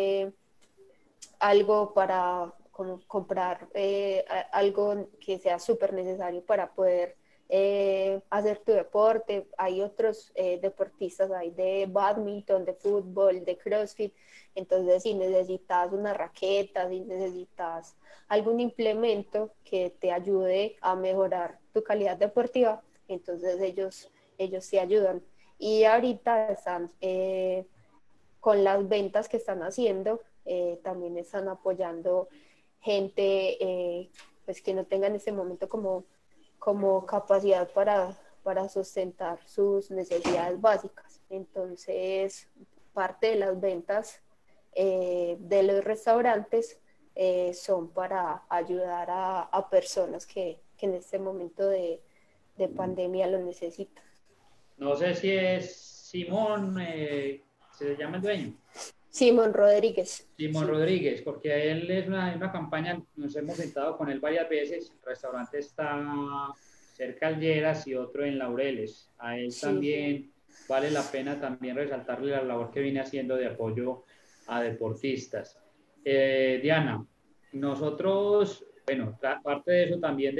Speaker 3: algo para como comprar algo que sea súper necesario para poder hacer tu deporte. Hay otros deportistas, hay de badminton, de fútbol, de CrossFit. Entonces, si necesitas una raqueta, si necesitas algún implemento que te ayude a mejorar tu calidad deportiva, entonces ellos te ayudan. Y ahorita están con las ventas que están haciendo, también están apoyando gente pues que no tenga en este momento como capacidad para sustentar sus necesidades básicas. Entonces, parte de las ventas de los restaurantes son para ayudar a personas que en este momento de pandemia lo necesitan.
Speaker 2: No sé si es Simón, se llama el dueño.
Speaker 3: Simón Rodríguez.
Speaker 2: Simón
Speaker 3: Sí.
Speaker 2: Rodríguez, porque él es una campaña, nos hemos sentado con él varias veces, el restaurante está cerca de Lleras y otro en Laureles. A él
Speaker 3: Sí.
Speaker 2: también vale la pena también resaltarle la labor que viene haciendo de apoyo a deportistas. Diana, nosotros, bueno, parte de eso también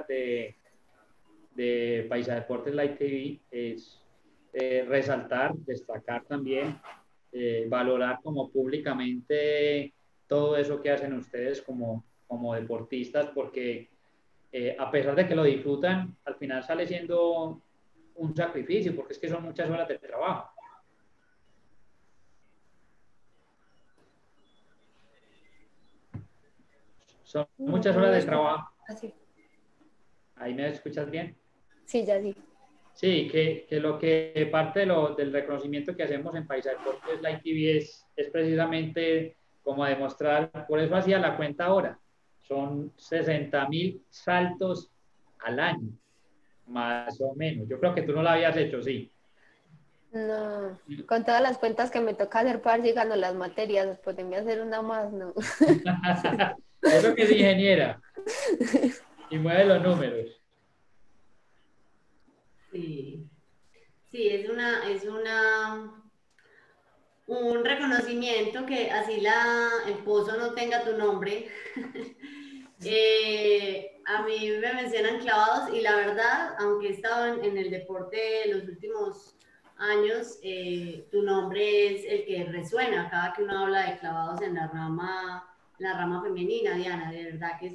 Speaker 2: de Paisa Deportes Live TV es resaltar, destacar también, valorar como públicamente todo eso que hacen ustedes como deportistas, porque a pesar de que lo disfrutan, al final sale siendo un sacrificio, porque es que son muchas horas de trabajo. Son muchas horas de trabajo.
Speaker 3: Así.
Speaker 2: ¿Ahí me escuchas bien?
Speaker 3: Sí, ya sí.
Speaker 2: Sí, que lo que parte del reconocimiento que hacemos en Paisa Deportes Live TV es precisamente como demostrar, por eso hacía la cuenta ahora, son 60.000 saltos al año, más o menos. Yo creo que tú no lo habías hecho, sí.
Speaker 3: No, con todas las cuentas que me toca hacer para ver si gano las materias, después de mí hacer una más, no.
Speaker 2: Eso que es ingeniera y mueve los números.
Speaker 5: Sí, sí, un reconocimiento que así el pozo no tenga tu nombre. A mí me mencionan clavados y la verdad, aunque he estado en el deporte los últimos años, tu nombre es el que resuena cada que uno habla de clavados en la rama femenina, Diana. De verdad que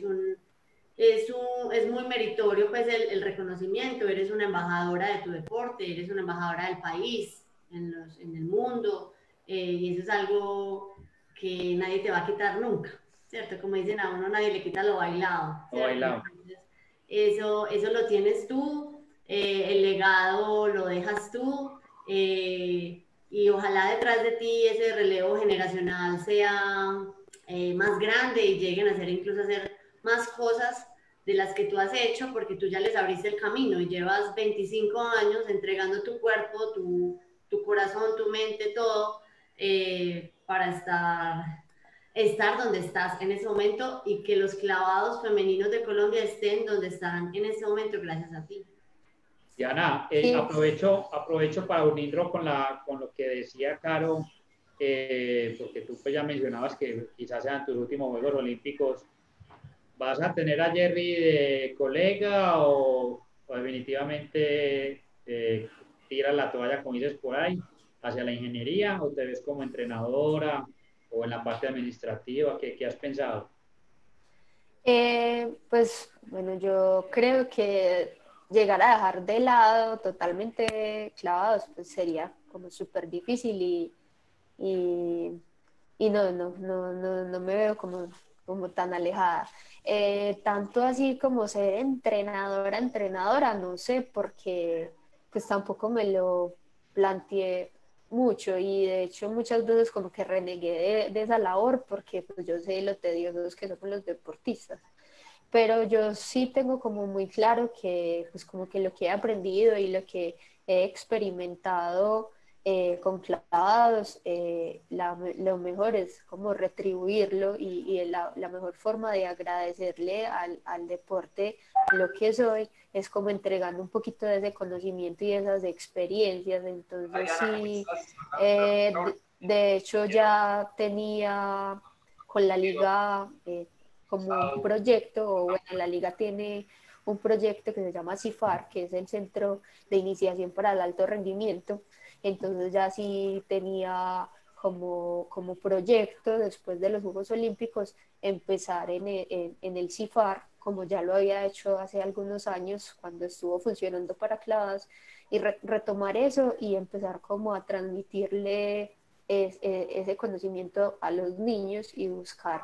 Speaker 5: es muy meritorio pues el reconocimiento. Eres una embajadora de tu deporte, eres una embajadora del país en el mundo, y eso es algo que nadie te va a quitar nunca, ¿cierto? Como dicen a uno, nadie le quita lo bailado, ¿cierto?
Speaker 2: Lo bailado.
Speaker 5: Entonces, eso lo tienes tú, el legado lo dejas tú, y ojalá detrás de ti ese relevo generacional sea más grande y lleguen a hacer más cosas de las que tú has hecho, porque tú ya les abriste el camino y llevas 25 años entregando tu cuerpo, tu corazón, tu mente, todo, para estar donde estás en ese momento y que los clavados femeninos de Colombia estén donde están en ese momento gracias a ti.
Speaker 2: Diana,
Speaker 3: Sí.
Speaker 2: aprovecho para unirlo con lo que decía Caro, porque tú pues ya mencionabas que quizás sean tus últimos Juegos Olímpicos. ¿Vas a tener a Jerry de colega o definitivamente tiras la toalla, como dices por ahí, hacia la ingeniería, o te ves como entrenadora o en la parte administrativa? ¿Qué has pensado?
Speaker 3: Pues bueno, yo creo que llegar a dejar de lado totalmente clavados, pues sería como súper difícil y no me veo como tan alejada. Tanto así como ser entrenadora, no sé, porque pues tampoco me lo planteé mucho y de hecho muchas veces como que renegué de esa labor porque pues yo sé lo tediosos que somos los deportistas, pero yo sí tengo como muy claro que pues como que lo que he aprendido y lo que he experimentado con clavados, lo mejor es como retribuirlo y la mejor forma de agradecerle al deporte lo que soy es como entregando un poquito de ese conocimiento y esas experiencias. Entonces sí, de hecho ya tenía con la liga como un proyecto, o bueno, la liga tiene un proyecto que se llama CIFAR, que es el Centro de Iniciación para el Alto Rendimiento. Entonces ya sí tenía como proyecto después de los Juegos Olímpicos empezar en el CIFAR, como ya lo había hecho hace algunos años cuando estuvo funcionando para clavadas, y retomar eso y empezar como a transmitirle ese conocimiento a los niños y buscar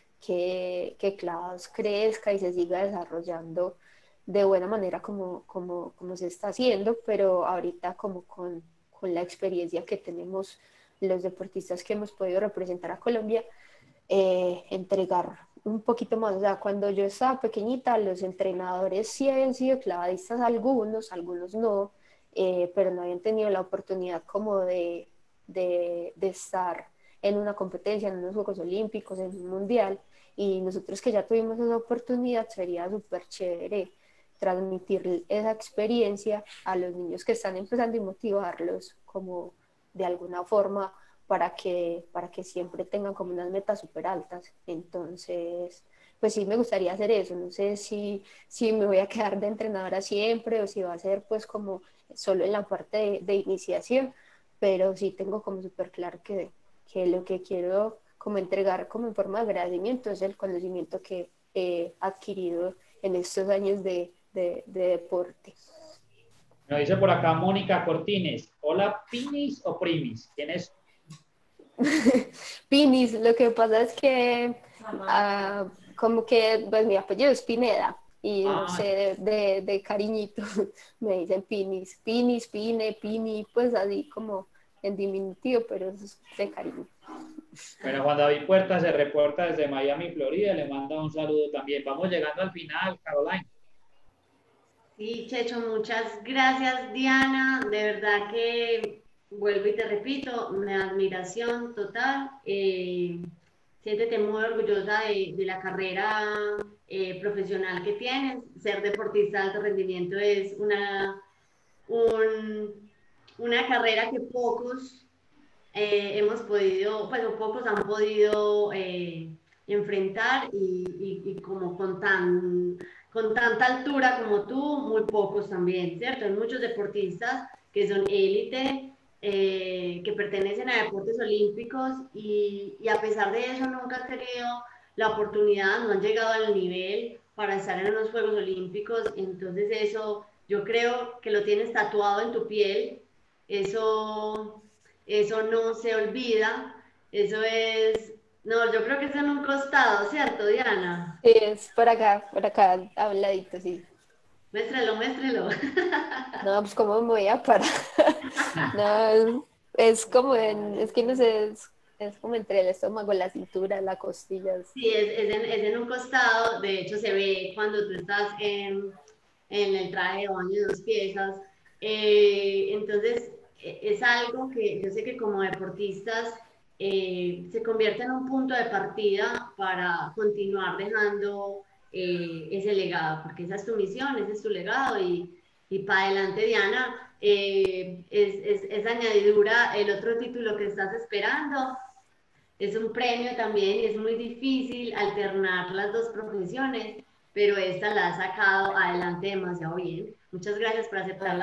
Speaker 3: que clavados crezca y se siga desarrollando de buena manera como se está haciendo, pero ahorita como con la experiencia que tenemos los deportistas que hemos podido representar a Colombia, entregar un poquito más. O sea, cuando yo estaba pequeñita, los entrenadores sí habían sido clavadistas, algunos no, pero no habían tenido la oportunidad como de estar en una competencia, en unos Juegos Olímpicos, en un Mundial, y nosotros que ya tuvimos esa oportunidad, sería súper chévere transmitir esa experiencia a los niños que están empezando y motivarlos como de alguna forma para que siempre tengan como unas metas súper altas. Entonces, pues sí me gustaría hacer eso. No sé si me voy a quedar de entrenadora siempre o si va a ser pues como solo en la parte de iniciación, pero sí tengo como súper claro que lo que quiero como entregar como en forma de agradecimiento es el conocimiento que he adquirido en estos años de deporte.
Speaker 2: Nos dice por acá Mónica Cortines. Hola, Pinis o Primis. ¿Quién es?
Speaker 3: Pinis, lo que pasa es que como que pues mi apellido es Pineda y no sé, de cariñito me dicen Pinis, Pinis, Pine, Pini, pues así como en diminutivo, pero eso es de cariño.
Speaker 2: Bueno, Juan David Puerta se reporta desde Miami, Florida, le manda un saludo también. Vamos llegando al final, Caroline.
Speaker 5: Sí, Checho, muchas gracias, Diana. De verdad que vuelvo y te repito, una admiración total. Siéntete muy orgullosa de la carrera profesional que tienes. Ser deportista de alto rendimiento es una carrera que pocos hemos podido, pues o pocos han podido enfrentar y como con tanta altura como tú, muy pocos también, ¿cierto? Hay muchos deportistas que son élite, que pertenecen a deportes olímpicos y a pesar de eso nunca han tenido la oportunidad, no han llegado al nivel para estar en los Juegos Olímpicos, entonces eso yo creo que lo tienes tatuado en tu piel, eso no se olvida, eso es, no, yo creo que es en un costado, ¿cierto, Diana?
Speaker 3: Sí, es por acá, a un ladito, sí.
Speaker 5: Muéstrelo, muéstrelo.
Speaker 3: No, pues cómo me voy a parar. No, es como es que no sé, es como entre el estómago, la cintura, la costilla.
Speaker 5: Sí, es en un costado, de hecho se ve cuando tú estás en el traje de baño de dos piezas. Entonces, es algo que yo sé que como deportistas se convierte en un punto de partida para continuar dejando ese legado, porque esa es tu misión, ese es tu legado y para adelante, Diana. Es añadidura el otro título que estás esperando. Es un premio también y es muy difícil alternar las dos profesiones, pero esta la ha sacado adelante demasiado bien. Muchas gracias por aceptar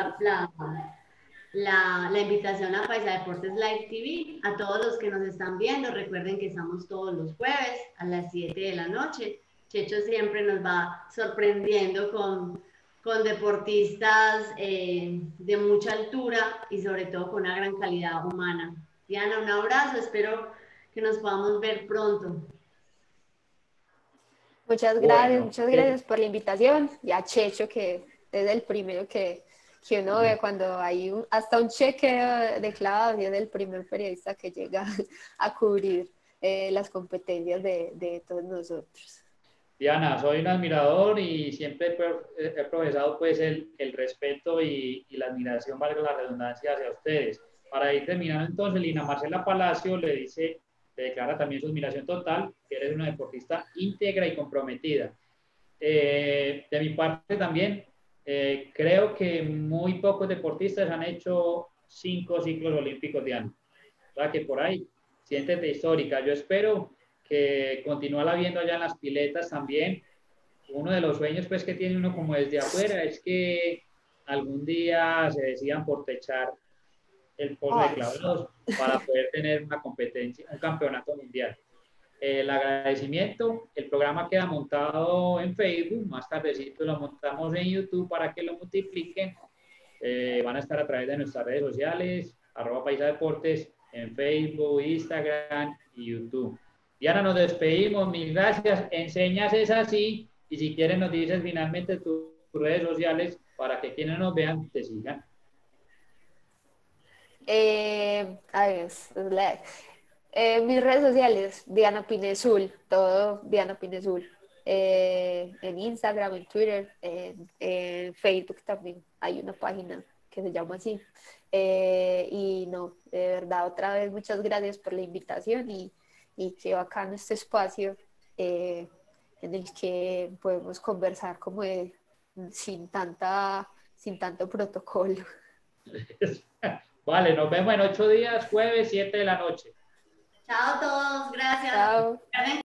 Speaker 5: la invitación a Paisa Deportes Live TV. A todos los que nos están viendo, recuerden que estamos todos los jueves a las 7 de la noche. Checho siempre nos va sorprendiendo con deportistas de mucha altura y sobre todo con una gran calidad humana. Diana, un abrazo, espero que nos podamos ver pronto.
Speaker 3: Muchas gracias por la invitación y a Checho, que es el primero que que uno ve cuando hay hasta un cheque de Claudia, el primer periodista que llega a cubrir las competencias de todos nosotros.
Speaker 2: Diana, soy un admirador y siempre he profesado pues el respeto y la admiración, valga la redundancia, hacia ustedes. Para ir terminando entonces, Lina Marcela Palacio le declara también su admiración total, que eres una deportista íntegra y comprometida. De mi parte también, creo que muy pocos deportistas han hecho 5 ciclos olímpicos, Diana. O sea que por ahí, siéntete histórica. Yo espero que continúa viendo allá en las piletas también. Uno de los sueños pues que tiene uno como desde afuera es que algún día se decidan por techar el pozo de clavados para poder tener una competencia, un campeonato mundial. El agradecimiento, el programa queda montado en Facebook, más tardecito lo montamos en YouTube para que lo multipliquen. Van a estar a través de nuestras redes sociales, @paisadeportes, en Facebook, Instagram y YouTube. Diana, nos despedimos, mil gracias. Enseñas es así y si quieres nos dices finalmente tus redes sociales para que quienes nos vean te sigan.
Speaker 3: Mis redes sociales, Diana Pinezul, todo Diana Pinezul. En Instagram, en Twitter, en Facebook también hay una página que se llama así. Y no, de verdad, otra vez muchas gracias por la invitación y qué bacano este espacio en el que podemos conversar como sin tanto protocolo.
Speaker 2: Vale, nos vemos en 8 días, jueves, 7 de la noche.
Speaker 5: Chao a todos, gracias.
Speaker 3: Chao.